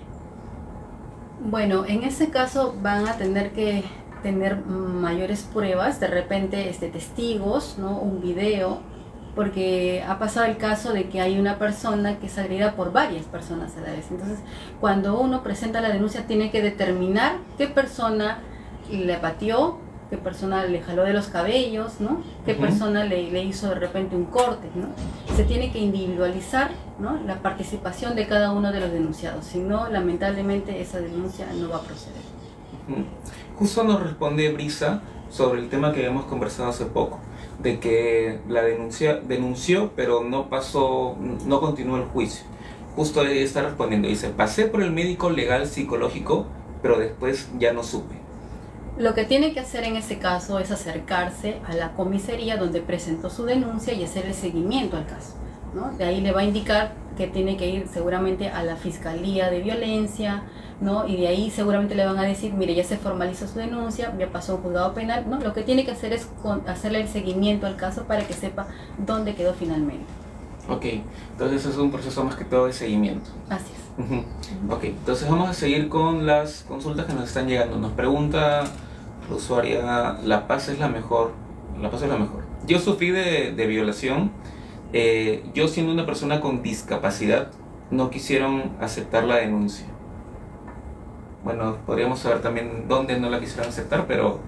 S2: Bueno, en ese caso van a tener que tener mayores pruebas, de repente testigos, ¿no? Un video, porque ha pasado el caso de que hay una persona que es agredida por varias personas a la vez. Entonces, cuando uno presenta la denuncia, tiene que determinar qué persona le pateó, qué persona le jaló de los cabellos, ¿no? Qué persona le hizo de repente un corte, ¿no? Se tiene que individualizar, ¿no? La participación de cada uno de los denunciados, si no, lamentablemente esa denuncia no va a proceder.
S1: Justo nos responde Brisa sobre el tema que habíamos conversado hace poco, de que la denunció, pero no continuó el juicio. Justo ella está respondiendo, dice, pasé por el médico legal psicológico, pero después ya no supe.
S2: Lo que tiene que hacer en ese caso es acercarse a la comisaría donde presentó su denuncia y hacerle seguimiento al caso, ¿no? De ahí le va a indicar que tiene que ir seguramente a la Fiscalía de Violencia, ¿no? Y de ahí seguramente le van a decir, mire, ya se formalizó su denuncia, ya pasó a un juzgado penal, ¿no? Lo que tiene que hacer es hacerle el seguimiento al caso para que sepa dónde quedó finalmente. Ok,
S1: entonces es un proceso más que todo de seguimiento.
S2: Así es.
S1: Ok, entonces vamos a seguir con las consultas que nos están llegando. Nos pregunta la usuaria, ¿la paz es la mejor? La paz es la mejor. Yo sufrí de violación. Yo, siendo una persona con discapacidad, no quisieron aceptar la denuncia. bueno, podríamos saber también dónde no la quisieran aceptar, pero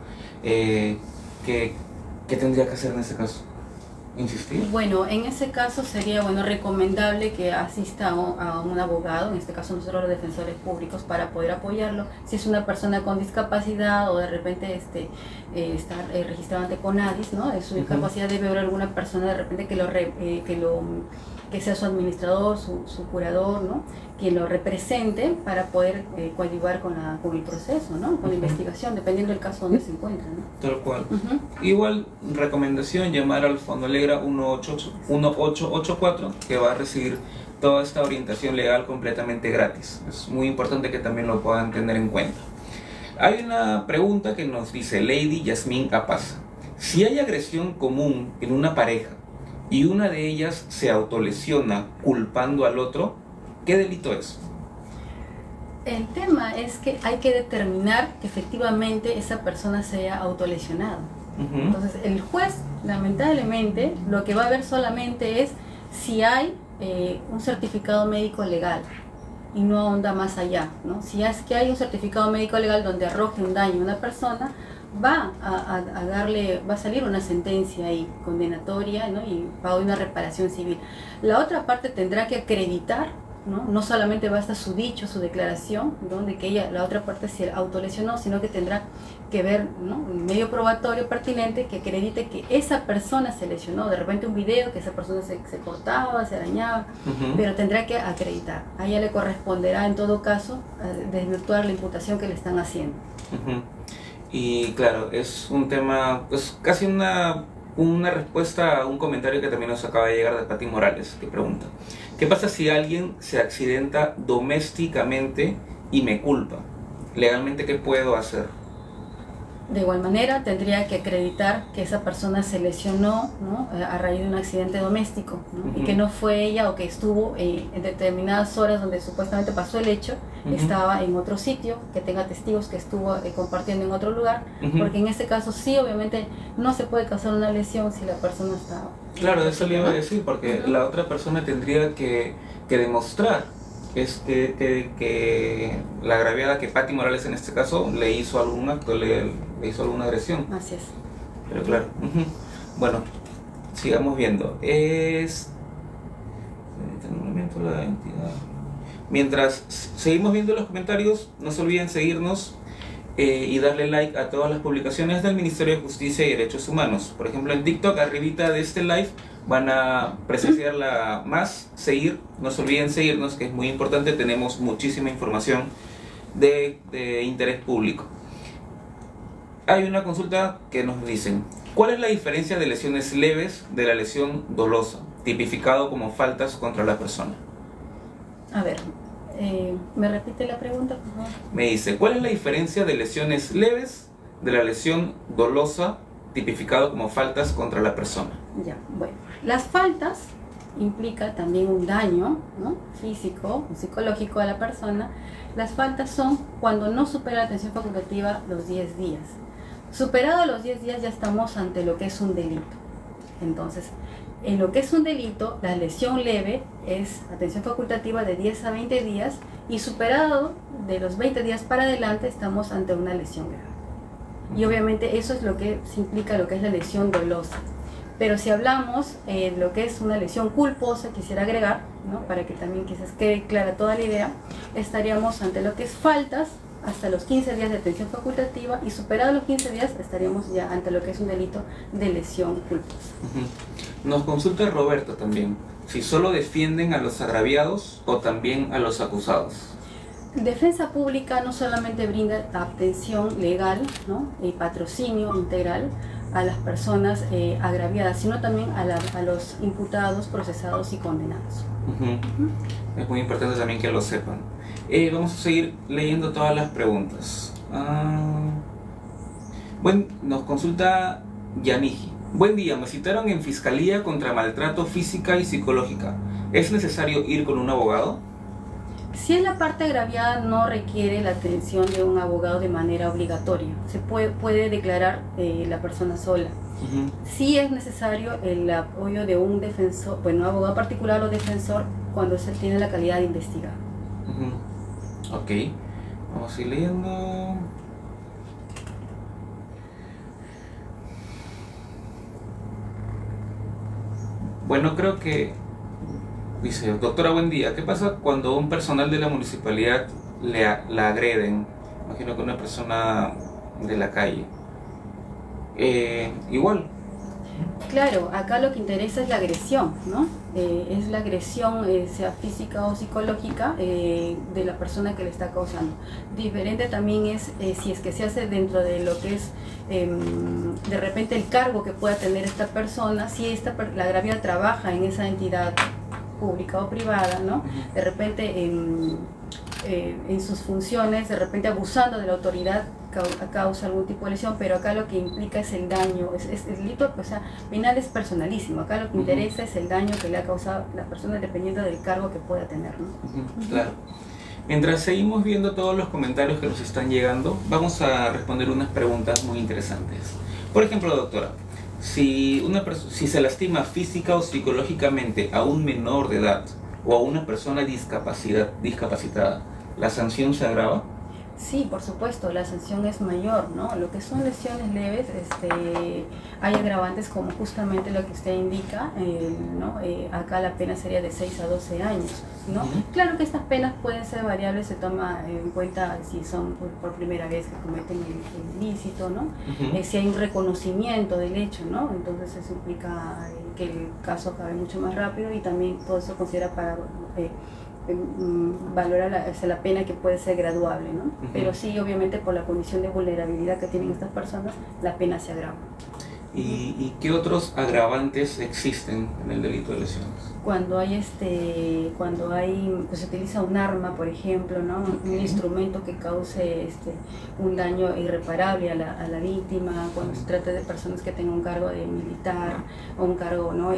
S1: ¿qué tendría que hacer en ese caso? ¿Insistir?
S2: Bueno, en ese caso sería recomendable que asista a un abogado, en este caso nosotros los defensores públicos, para poder apoyarlo. Si es una persona con discapacidad o de repente está registrado ante CONADIS, ¿no? De su discapacidad debe haber alguna persona de repente que sea su administrador, su curador, ¿no? Quien lo represente para poder coadyuvar con el proceso, ¿no? Con la investigación, dependiendo del caso donde se encuentre, ¿no?
S1: Tal cual. Igual, recomendación, llamar al Fondo Alegra 1884, que va a recibir toda esta orientación legal completamente gratis. Es muy importante que también lo puedan tener en cuenta. Hay una pregunta que nos dice Lady Yasmín Apaza. Si hay agresión común en una pareja y una de ellas se autolesiona culpando al otro, ¿qué delito es?
S2: El tema es que hay que determinar que efectivamente esa persona se haya autolesionado. Entonces el juez, lamentablemente, lo que va a ver solamente es si hay un certificado médico legal y no ahonda más allá, ¿no? Si es que hay un certificado médico legal donde arroje un daño a una persona, va a salir una sentencia ahí condenatoria, ¿no? Y pago de una reparación civil. La otra parte tendrá que acreditar, no solamente basta su dicho, su declaración, ¿no? De que la otra parte se autolesionó, sino que tendrá que ver, ¿no? Un medio probatorio pertinente que acredite que esa persona se lesionó. De repente un video que esa persona se cortaba, se arañaba, pero tendrá que acreditar. A ella le corresponderá en todo caso desvirtuar la imputación que le están haciendo.
S1: Y claro, es un tema, pues casi una respuesta a un comentario que también nos acaba de llegar de Pati Morales, que pregunta: ¿qué pasa si alguien se accidenta domésticamente y me culpa? ¿Legalmente qué puedo hacer?
S2: De igual manera, tendría que acreditar que esa persona se lesionó, ¿no? A raíz de un accidente doméstico, ¿no? Y que no fue ella, o que estuvo en determinadas horas donde supuestamente pasó el hecho, estaba en otro sitio, que tenga testigos que estuvo compartiendo en otro lugar, porque en este caso sí, obviamente, no se puede causar una lesión si la persona está...
S1: Claro, eso le iba a decir, porque la otra persona tendría que demostrar que la agraviada, que Pati Morales en este caso, le hizo algún acto, le hizo alguna agresión.
S2: Así es.
S1: Pero claro, bueno, sigamos viendo. Mientras seguimos viendo los comentarios, no se olviden seguirnos y darle like a todas las publicaciones del Ministerio de Justicia y Derechos Humanos. Por ejemplo, en TikTok, arribita de este live, van a presenciarla más, seguir. No se olviden seguirnos, que es muy importante. Tenemos muchísima información de interés público. Hay una consulta que nos dicen: ¿cuál es la diferencia de lesiones leves de la lesión dolosa, tipificado como faltas contra la persona?
S2: A ver, ¿me repite la pregunta, por favor?
S1: Me dice: ¿cuál es la diferencia de lesiones leves de la lesión dolosa, tipificado como faltas contra la persona?
S2: Ya, bueno, las faltas implica también un daño, ¿no? Físico o psicológico a la persona. Las faltas son cuando no supera la atención facultativa los 10 días. Superado los 10 días ya estamos ante lo que es un delito. Entonces, en lo que es un delito, la lesión leve es atención facultativa de 10 a 20 días, y superado de los 20 días para adelante estamos ante una lesión grave. Y obviamente eso es lo que se implica lo que es la lesión dolosa. Pero si hablamos de lo que es una lesión culposa, quisiera agregar, ¿no? Para que también quizás quede clara toda la idea, estaríamos ante lo que es faltas hasta los 15 días de atención facultativa, y superados los 15 días estaríamos ya ante lo que es un delito de lesión culposa.
S1: Nos consulta Roberto también, si solo defienden a los agraviados o también a los acusados.
S2: Defensa pública no solamente brinda atención legal, ¿no? Y patrocinio integral a las personas agraviadas, sino también a los imputados, procesados y condenados.
S1: Es muy importante también que lo sepan. Vamos a seguir leyendo todas las preguntas. Bueno, nos consulta Yaniji. Buen día, me citaron en Fiscalía contra maltrato física y psicológica. ¿Es necesario ir con un abogado?
S2: Si es la parte agraviada, no requiere la atención de un abogado de manera obligatoria. Se puede declarar la persona sola. Sí es necesario el apoyo de un defensor, bueno, abogado particular o defensor, cuando se tiene la calidad de investigar.
S1: Ok. Vamos a ir leyendo. Bueno, creo que dice, doctora, buen día. ¿Qué pasa cuando un personal de la municipalidad la agreden? Imagino que una persona de la calle. Igual.
S2: Claro, acá lo que interesa es la agresión, ¿no? Es la agresión, sea física o psicológica, de la persona que le está causando. Diferente también es si es que se hace dentro de lo que es de repente el cargo que pueda tener esta persona, si la agravio trabaja en esa entidad pública o privada, ¿no? De repente en sus funciones, de repente abusando de la autoridad, causa algún tipo de lesión, pero acá lo que implica es el daño, es el delito, o sea, penal es personalísimo. Acá lo que interesa es el daño que le ha causado la persona dependiendo del cargo que pueda tener, ¿no?
S1: Claro. Mientras seguimos viendo todos los comentarios que nos están llegando, vamos a responder unas preguntas muy interesantes. Por ejemplo, doctora, si se lastima física o psicológicamente a un menor de edad o a una persona discapacitada, ¿la sanción se agrava?
S2: Sí, por supuesto, la sanción es mayor, ¿no? Lo que son lesiones leves, hay agravantes como justamente lo que usted indica, ¿no? Acá la pena sería de 6 a 12 años, ¿no? Claro que estas penas pueden ser variables, se toma en cuenta si son por primera vez que cometen el ilícito, ¿no? Si hay un reconocimiento del hecho, ¿no? Entonces eso implica que el caso acabe mucho más rápido y también todo eso considera para valorar la pena que puede ser graduable, ¿no? Pero sí, obviamente por la condición de vulnerabilidad que tienen estas personas, la pena se agrava.
S1: ¿Y qué otros agravantes existen en el delito de lesiones?
S2: Cuando hay pues se utiliza un arma, por ejemplo, ¿no? Un instrumento que cause un daño irreparable a la víctima, cuando se trata de personas que tengan un cargo de militar o un cargo, ¿no?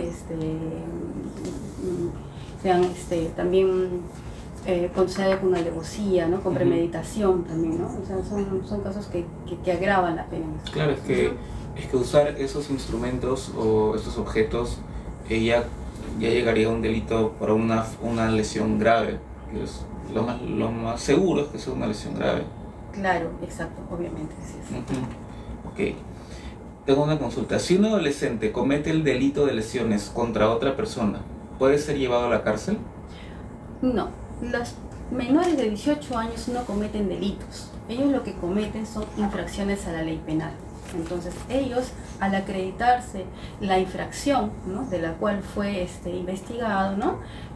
S2: Sean también cuando se haga con alevosía, ¿no? Con premeditación también, ¿no? O sea, son casos que agravan la pena.
S1: Claro, es que usar esos instrumentos o estos objetos ya llegaría a un delito para una lesión grave, que es lo más seguro es que sea una lesión grave.
S2: Claro, exacto, obviamente, sí es.
S1: Ok. Tengo una consulta. Si un adolescente comete el delito de lesiones contra otra persona, ¿puede ser llevado a la cárcel?
S2: No, los menores de 18 años no cometen delitos. Ellos lo que cometen son infracciones a la ley penal. Entonces ellos, al acreditarse la infracción, ¿no? De la cual fue investigado, ¿no?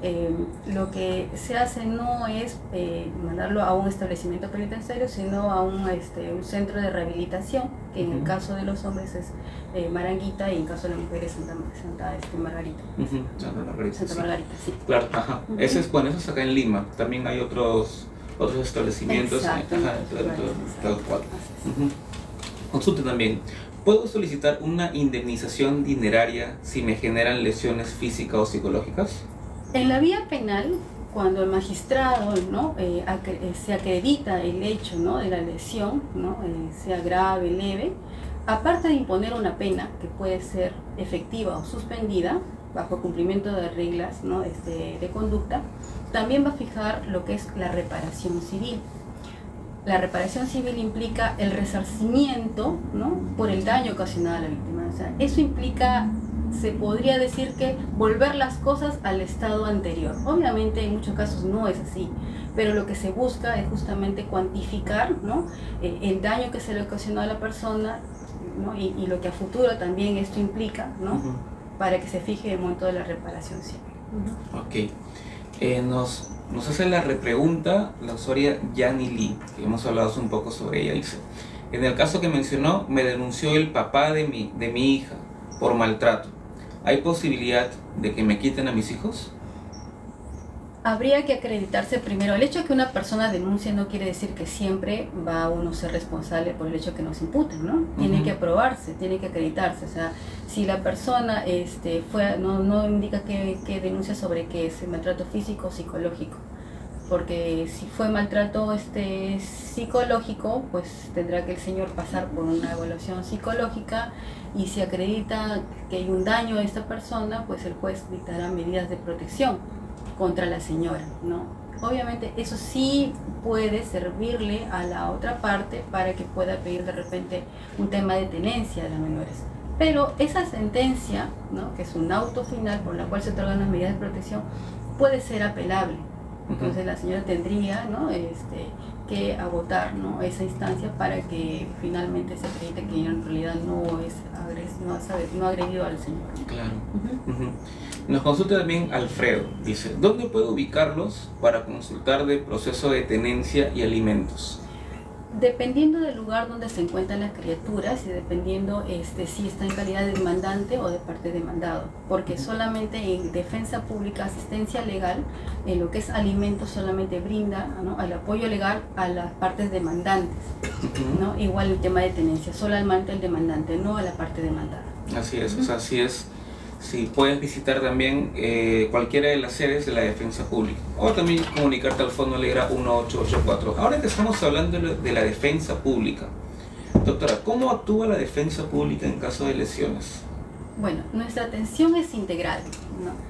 S2: Lo que se hace no es mandarlo a un establecimiento penitenciario, sino a un centro de rehabilitación, que en el caso de los hombres es Maranguita y en caso de las mujeres Santa Margarita.
S1: Santa Margarita,
S2: Santa Margarita, sí.
S1: Claro, ajá. Ese es acá en Lima. También hay otros establecimientos.
S2: Exacto,
S1: Tal cual. Consulte también. ¿Puedo solicitar una indemnización dineraria si me generan lesiones físicas o psicológicas?
S2: En la vía penal, cuando el magistrado, ¿no? Se acredita el hecho, ¿no? De la lesión, ¿no? Sea grave, leve, aparte de imponer una pena que puede ser efectiva o suspendida bajo cumplimiento de reglas, ¿no? De conducta, también va a fijar lo que es la reparación civil. La reparación civil implica el resarcimiento, ¿no? Por el daño ocasionado a la víctima. O sea, eso implica, se podría decir que volver las cosas al estado anterior. Obviamente en muchos casos no es así, pero lo que se busca es justamente cuantificar, ¿no? El daño que se le ocasionó a la persona, ¿no? Y lo que a futuro también esto implica, ¿no? Para que se fije el monto de la reparación civil.
S1: Ok. Nos hace la repregunta la usuaria Yani Lee, que hemos hablado un poco sobre ella. Dice: en el caso que mencionó, me denunció el papá de mi hija por maltrato. ¿Hay posibilidad de que me quiten a mis hijos?
S2: Habría que acreditarse primero. El hecho de que una persona denuncie no quiere decir que siempre va a uno ser responsable por el hecho que nos imputen, ¿no? Tiene que aprobarse, tiene que acreditarse. O sea, si la persona no indica que denuncia sobre qué es maltrato físico o psicológico. Porque si fue maltrato psicológico, pues tendrá que el señor pasar por una evaluación psicológica, y si acredita que hay un daño a esta persona, pues el juez dictará medidas de protección contra la señora, ¿no? Obviamente eso sí puede servirle a la otra parte para que pueda pedir de repente un tema de tenencia de las menores. Pero esa sentencia, ¿no?, que es un auto final por la cual se otorgan las medidas de protección, puede ser apelable. Entonces la señora tendría, ¿no?, que agotar, ¿no?, esa instancia para que finalmente se acredite que en realidad no ha agredido al señor.
S1: Claro. Nos consulta también Alfredo, dice, ¿dónde puedo ubicarlos para consultar del proceso de tenencia y alimentos?
S2: Dependiendo del lugar donde se encuentran las criaturas y dependiendo si está en calidad de demandante o de parte demandado, porque solamente en defensa pública, asistencia legal, en lo que es alimentos solamente brinda, ¿no?, el apoyo legal a las partes demandantes, ¿no? Igual el tema de tenencia, solamente el demandante, no a la parte demandada.
S1: Así es, o sea, así es. Sí, puedes visitar también cualquiera de las sedes de la defensa pública o también comunicarte al Fondo Alegra 1884. Ahora que estamos hablando de la defensa pública, doctora, ¿cómo actúa la defensa pública en caso de lesiones?
S2: Bueno, nuestra atención es integral, ¿no?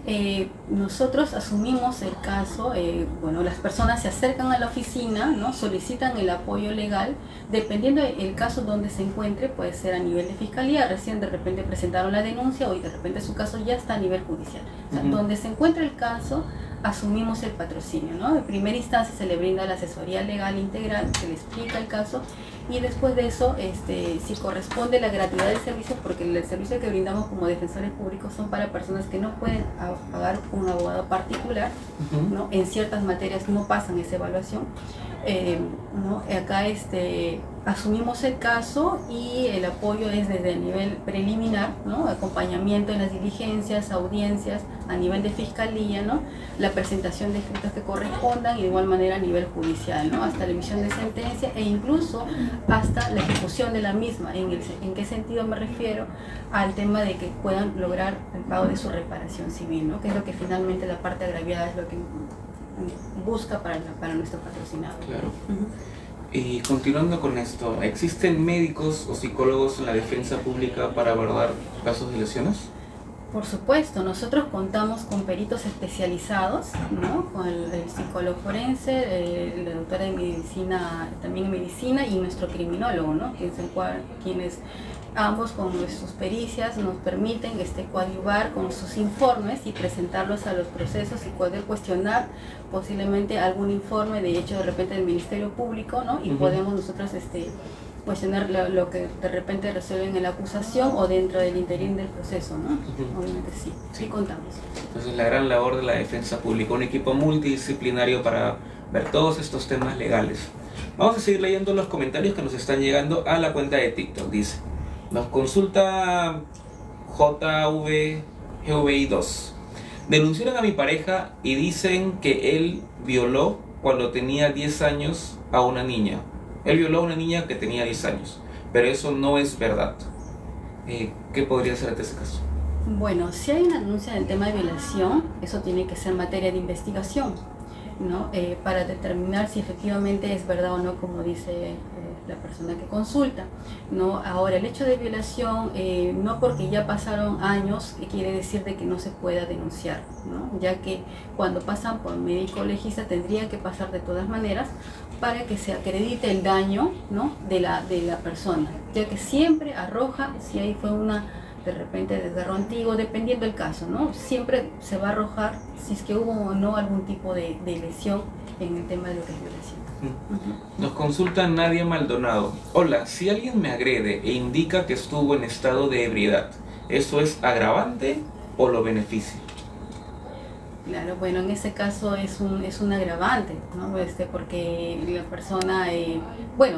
S2: Nosotros asumimos el caso, bueno, las personas se acercan a la oficina, ¿no?, solicitan el apoyo legal, dependiendo del caso donde se encuentre, puede ser a nivel de fiscalía, recién de repente presentaron la denuncia o de repente su caso ya está a nivel judicial. O sea, donde se encuentra el caso, asumimos el patrocinio, ¿no? En primera instancia se le brinda la asesoría legal integral, se le explica el caso y después de eso, si corresponde la gratuidad del servicio, porque el servicio que brindamos como defensores públicos son para personas que no pueden pagar un abogado particular, ¿no? En ciertas materias no pasan esa evaluación, ¿no? Acá asumimos el caso y el apoyo es desde el nivel preliminar, ¿no?, acompañamiento en las diligencias, audiencias a nivel de fiscalía, ¿no?, la presentación de escritos que correspondan y de igual manera a nivel judicial, ¿no?, hasta la emisión de sentencia e incluso hasta la ejecución de la misma. ¿En qué sentido me refiero? Al tema de que puedan lograr el pago de su reparación civil, ¿no?, que es lo que finalmente la parte agraviada es lo que busca para nuestro patrocinado.
S1: Claro. Y continuando con esto, ¿existen médicos o psicólogos en la defensa pública para abordar casos de lesiones?
S2: Por supuesto, nosotros contamos con peritos especializados, ¿no?, con el psicólogo forense, la doctora de medicina, también en medicina, y nuestro criminólogo, ¿no?, quienes ambos con sus pericias nos permiten coadyuvar con sus informes y presentarlos a los procesos y poder cuestionar posiblemente algún informe de hecho de repente del Ministerio Público, ¿no?, y podemos nosotros cuestionar lo que de repente resuelven en la acusación o dentro del interín del proceso, ¿no? Obviamente sí contamos.
S1: Entonces la gran labor de la defensa pública, un equipo multidisciplinario para ver todos estos temas legales. Vamos a seguir leyendo los comentarios que nos están llegando a la cuenta de TikTok. Dice, nos consulta JVGVI2. Denunciaron a mi pareja y dicen que él violó cuando tenía 10 años a una niña. Él violó a una niña que tenía 10 años, pero eso no es verdad. ¿Qué podría ser ante ese caso?
S2: Bueno, si hay una denuncia del tema de violación, eso tiene que ser materia de investigación, ¿no? Para determinar si efectivamente es verdad o no, como dice la persona que consulta, ¿no? Ahora, el hecho de violación, no porque ya pasaron años, quiere decir de que no se pueda denunciar, ¿no?, ya que cuando pasan por médico legista tendría que pasar de todas maneras para que se acredite el daño, ¿no?, de la persona, ya que siempre arroja, si ahí fue de repente desgarro antiguo, dependiendo del caso, ¿no?, siempre se va a arrojar si es que hubo o no algún tipo de lesión en el tema de lo que es violación.
S1: Nos consulta Nadia Maldonado. Hola, si alguien me agrede e indica que estuvo en estado de ebriedad, ¿eso es agravante o lo beneficia?
S2: Claro, bueno, en ese caso es un agravante, ¿no? Porque la persona, bueno,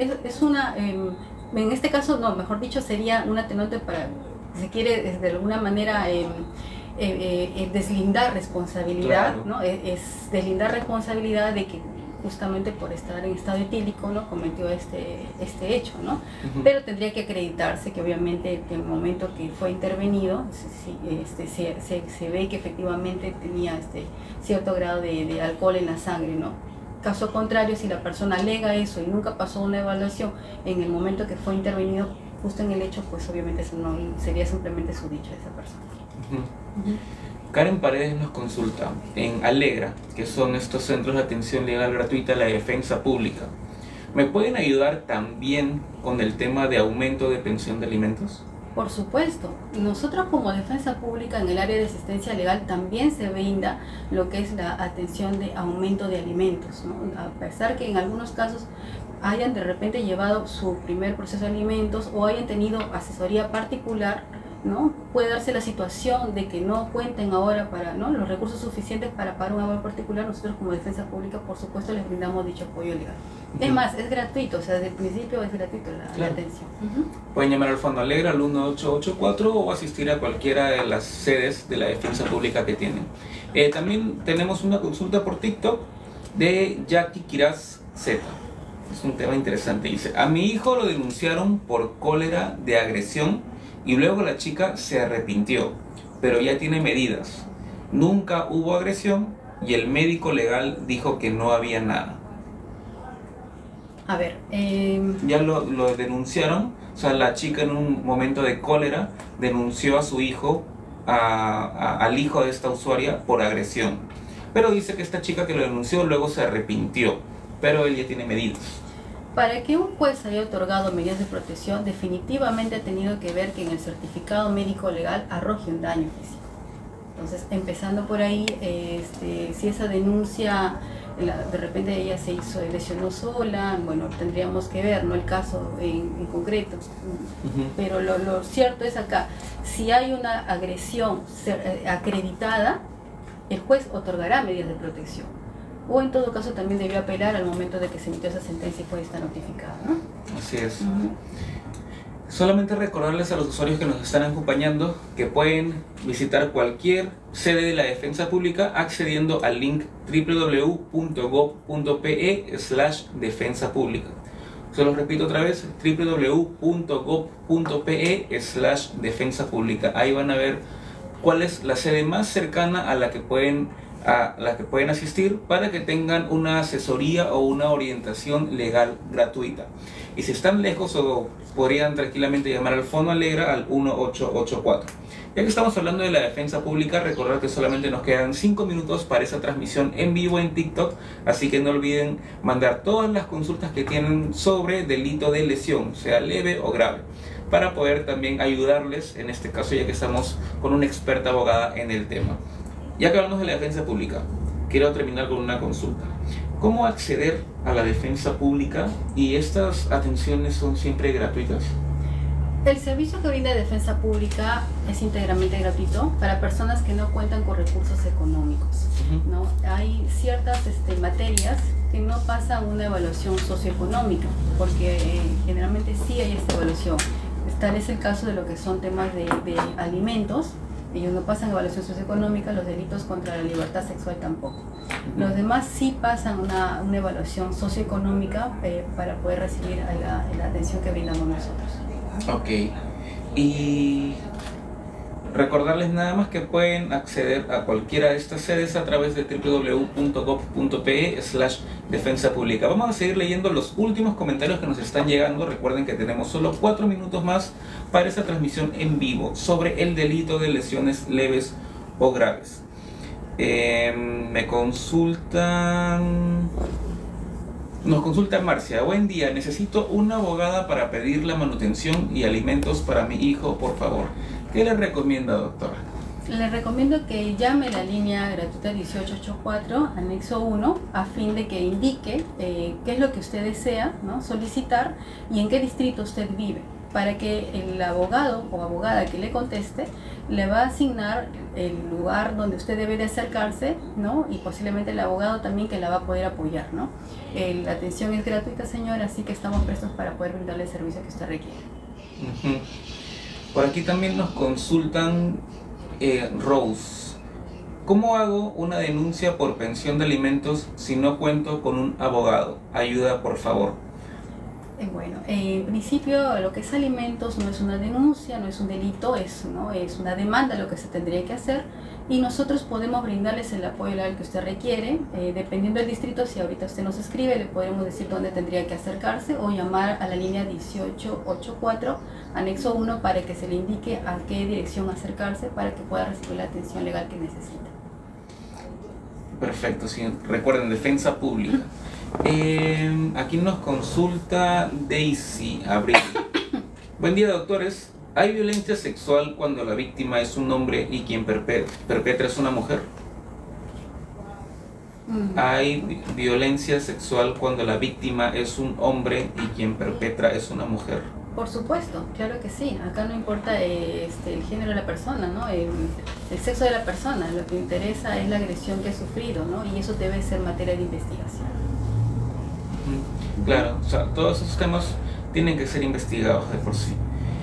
S2: en este caso, no, mejor dicho, sería un atenuante para, si se quiere, de alguna manera, deslindar responsabilidad, claro, ¿no? Es deslindar responsabilidad de que justamente por estar en estado etílico, ¿no?, cometió este hecho, ¿no? Pero tendría que acreditarse que obviamente en el momento que fue intervenido se ve que efectivamente tenía cierto grado de alcohol en la sangre, ¿no? Caso contrario, si la persona alega eso y nunca pasó una evaluación en el momento que fue intervenido, justo en el hecho, pues obviamente eso no sería simplemente su dicho de esa persona.
S1: Ujú. Karen Paredes nos consulta en Alegra, que son estos centros de atención legal gratuita a la defensa pública. ¿Me pueden ayudar también con el tema de aumento de pensión de alimentos?
S2: Por supuesto, nosotros como defensa pública en el área de asistencia legal también se brinda lo que es la atención de aumento de alimentos, ¿no? A pesar que en algunos casos hayan de repente llevado su primer proceso de alimentos o hayan tenido asesoría particular, ¿no? Puede darse la situación de que no cuenten ahora para, ¿no?, los recursos suficientes para pagar un aval particular. Nosotros como defensa pública, por supuesto, les brindamos dicho apoyo legal. Es más, es gratuito, o sea, desde el principio es gratuito la atención.
S1: Pueden llamar al Fondo Alegra al 1884 o asistir a cualquiera de las sedes de la defensa pública que tienen. También tenemos una consulta por TikTok de Jackie Quiraz Z. Es un tema interesante. Dice: a mi hijo lo denunciaron por cólera de agresión y luego la chica se arrepintió, pero ya tiene medidas. Nunca hubo agresión y el médico legal dijo que no había nada.
S2: A ver,
S1: ya lo denunciaron, o sea, la chica en un momento de cólera denunció a su hijo, al hijo de esta usuaria, por agresión. Pero dice que esta chica que lo denunció luego se arrepintió, pero él ya tiene medidas.
S2: Para que un juez haya otorgado medidas de protección, definitivamente ha tenido que ver que en el certificado médico legal arroje un daño físico. Entonces, empezando por ahí, si esa denuncia de repente ella se lesionó sola, bueno, tendríamos que ver, ¿no?, el caso en concreto. Pero lo cierto es acá, si hay una agresión acreditada, el juez otorgará medidas de protección. O en todo caso también debió apelar al momento de que se emitió esa sentencia y fue esta notificada, ¿no?
S1: Así es. Solamente recordarles a los usuarios que nos están acompañando que pueden visitar cualquier sede de la defensa pública accediendo al link www.gov.pe/defensa pública. Se los repito otra vez, www.gov.pe/defensa pública. Ahí van a ver cuál es la sede más cercana a la que pueden asistir para que tengan una asesoría o una orientación legal gratuita. Y si están lejos, podrían tranquilamente llamar al Fondo Alegra al 1884. Ya que estamos hablando de la defensa pública, recordar que solamente nos quedan 5 minutos para esa transmisión en vivo en TikTok, así que no olviden mandar todas las consultas que tienen sobre delito de lesión, sea leve o grave, para poder también ayudarles en este caso, ya que estamos con una experta abogada en el tema. Ya que hablamos de la defensa pública, quiero terminar con una consulta. ¿Cómo acceder a la defensa pública y estas atenciones son siempre gratuitas?
S2: El servicio que brinda Defensa Pública es íntegramente gratuito para personas que no cuentan con recursos económicos, ¿no? Hay ciertas materias que no pasan una evaluación socioeconómica, porque generalmente sí hay esta evaluación. Tal es el caso de lo que son temas de alimentos. Ellos no pasan evaluación socioeconómica, los delitos contra la libertad sexual tampoco. Los demás sí pasan una evaluación socioeconómica para poder recibir la atención que brindamos nosotros.
S1: Ok. Y recordarles nada más que pueden acceder a cualquiera de estas sedes a través de www.gov.pe/defensa pública. Vamos a seguir leyendo los últimos comentarios que nos están llegando. Recuerden que tenemos solo 4 minutos más para esta transmisión en vivo sobre el delito de lesiones leves o graves. Nos consulta Marcia: buen día, necesito una abogada para pedir la manutención y alimentos para mi hijo, por favor. ¿Qué le recomienda, doctora?
S2: Le recomiendo que llame a la línea gratuita 1884, anexo 1, a fin de que indique qué es lo que usted desea, ¿no?, solicitar y en qué distrito usted vive, para que el abogado o abogada que le conteste le va a asignar el lugar donde usted debe de acercarse, ¿no?, y posiblemente el abogado también que la va a poder apoyar, ¿no? La atención es gratuita, señora, así que estamos prestos para poder brindarle el servicio que usted requiere.
S1: Por aquí también nos consultan Rose: ¿cómo hago una denuncia por pensión de alimentos si no cuento con un abogado? Ayuda, por favor.
S2: Bueno, en principio lo que es alimentos no es una denuncia, no es un delito, es una demanda lo que se tendría que hacer, y nosotros podemos brindarles el apoyo legal que usted requiere. Dependiendo del distrito, si ahorita usted nos escribe, le podemos decir dónde tendría que acercarse o llamar a la línea 1884, anexo 1, para que se le indique a qué dirección acercarse para que pueda recibir la atención legal que necesita.
S1: Perfecto, sí. Recuerden, defensa pública. Aquí nos consulta Daisy Abril. Buen día, doctores. ¿Hay violencia sexual cuando la víctima es un hombre y quien perpetra es una mujer? ¿Hay violencia sexual cuando la víctima es un hombre y quien perpetra es una mujer?
S2: Por supuesto, claro que sí. Acá no importa el género de la persona, ¿no? El sexo de la persona. Lo que interesa es la agresión que ha sufrido, ¿no? Y eso debe ser materia de investigación.
S1: Claro, o sea, todos esos temas tienen que ser investigados de por sí.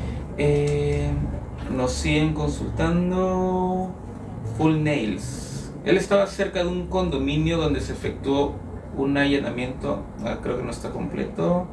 S1: Nos siguen consultando. Full Nails. Él estaba cerca de un condominio donde se efectuó un allanamiento. Creo que no está completo.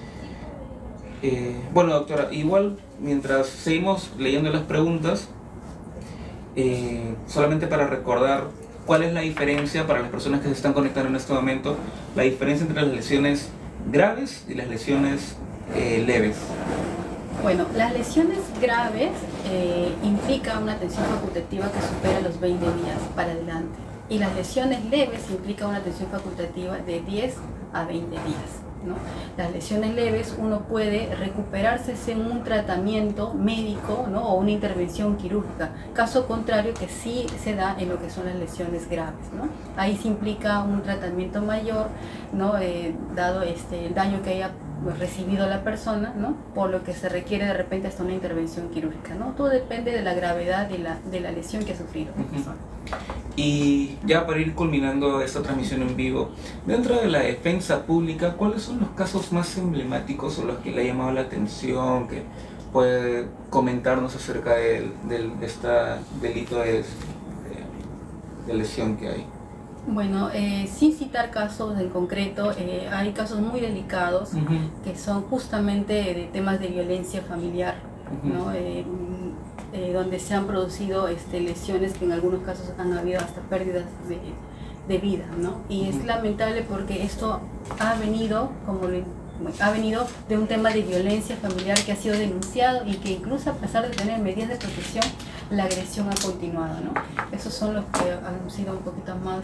S1: Bueno, doctora, igual mientras seguimos leyendo las preguntas, solamente para recordar cuál es la diferencia para las personas que se están conectando en este momento, la diferencia entre las lesiones graves y las lesiones leves.
S2: Bueno, las lesiones graves implican una atención facultativa que supera los 20 días para adelante, y las lesiones leves implican una atención facultativa de 10 a 20 días. ¿no? Las lesiones leves uno puede recuperarse sin un tratamiento médico, ¿no? O una intervención quirúrgica, caso contrario que sí se da en lo que son las lesiones graves, ¿no? Ahí se implica un tratamiento mayor, ¿no? Dado el daño que haya recibido la persona, ¿no? Por lo que se requiere de repente hasta una intervención quirúrgica, ¿no? Todo depende de la gravedad de la lesión que ha sufrido la persona.
S1: Y ya para ir culminando esta transmisión en vivo, dentro de la defensa pública, ¿cuáles son los casos más emblemáticos o los que le ha llamado la atención, que puede comentarnos acerca de este delito de lesión que hay?
S2: Bueno, sin citar casos en concreto, hay casos muy delicados que son justamente de temas de violencia familiar, ¿no? Donde se han producido lesiones que en algunos casos han habido hasta pérdidas de vida, ¿no? Y es lamentable porque esto ha venido de un tema de violencia familiar que ha sido denunciado y que incluso a pesar de tener medidas de protección, la agresión ha continuado, ¿no? Esos son los que han sido un poquito más,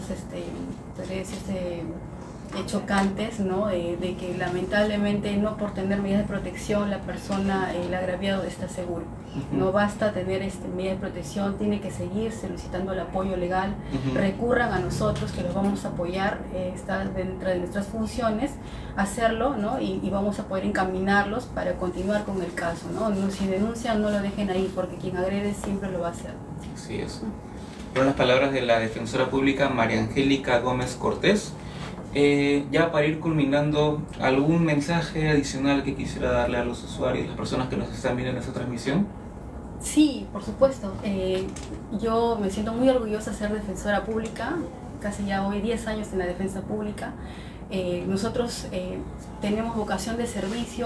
S2: chocantes, ¿no? De que lamentablemente no por tener medidas de protección la persona, el agraviado está seguro. No basta tener medidas de protección, tiene que seguir solicitando el apoyo legal. Recurran a nosotros que los vamos a apoyar, está dentro de nuestras funciones hacerlo, ¿no? Y vamos a poder encaminarlos para continuar con el caso, ¿no? Si denuncian, no lo dejen ahí, porque quien agrede siempre lo va a hacer.
S1: Así es. Fueron las palabras de la defensora pública María Angélica Gómez Cortés. Ya para ir culminando, ¿algún mensaje adicional que quisiera darle a los usuarios, las personas que nos están viendo en esta transmisión?
S2: Sí, por supuesto. Yo me siento muy orgullosa de ser defensora pública, casi ya voy 10 años en la defensa pública. Nosotros tenemos vocación de servicio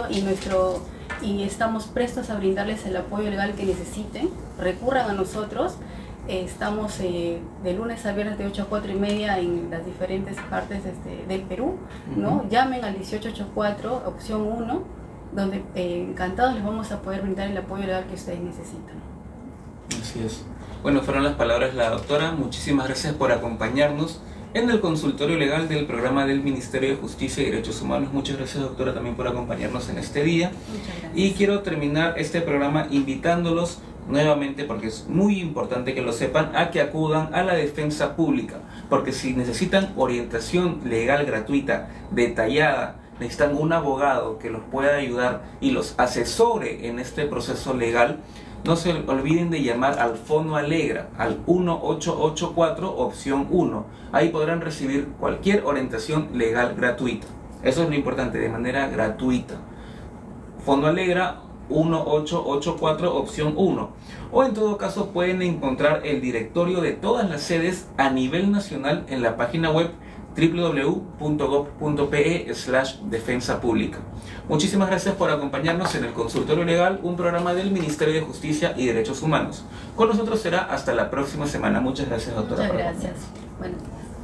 S2: y estamos prestos a brindarles el apoyo legal que necesiten. Recurran a nosotros. Estamos de lunes a viernes de 8 a 4 y media en las diferentes partes del Perú, ¿no? Llamen al 1884, opción 1, donde encantados les vamos a poder brindar el apoyo legal que ustedes necesitan.
S1: Así es. Bueno, fueron las palabras de la doctora. Muchísimas gracias por acompañarnos en el consultorio legal del programa del Ministerio de Justicia y Derechos Humanos. Muchas gracias, doctora, también por acompañarnos en este día.
S2: Muchas gracias.
S1: Y quiero terminar este programa invitándolos nuevamente, porque es muy importante que lo sepan, a que acudan a la defensa pública, porque si necesitan orientación legal gratuita, detallada, necesitan un abogado que los pueda ayudar y los asesore en este proceso legal, no se olviden de llamar al Fono Alegra, al 1884, opción 1. Ahí podrán recibir cualquier orientación legal gratuita. Eso es lo importante, de manera gratuita. Fono Alegra, 1884, opción 1. O en todo caso pueden encontrar el directorio de todas las sedes a nivel nacional en la página web www.gov.pe/defensa pública. Muchísimas gracias por acompañarnos en el Consultorio Legal, un programa del Ministerio de Justicia y Derechos Humanos. Con nosotros será hasta la próxima semana. Muchas gracias, doctora.
S2: Muchas gracias. Bueno.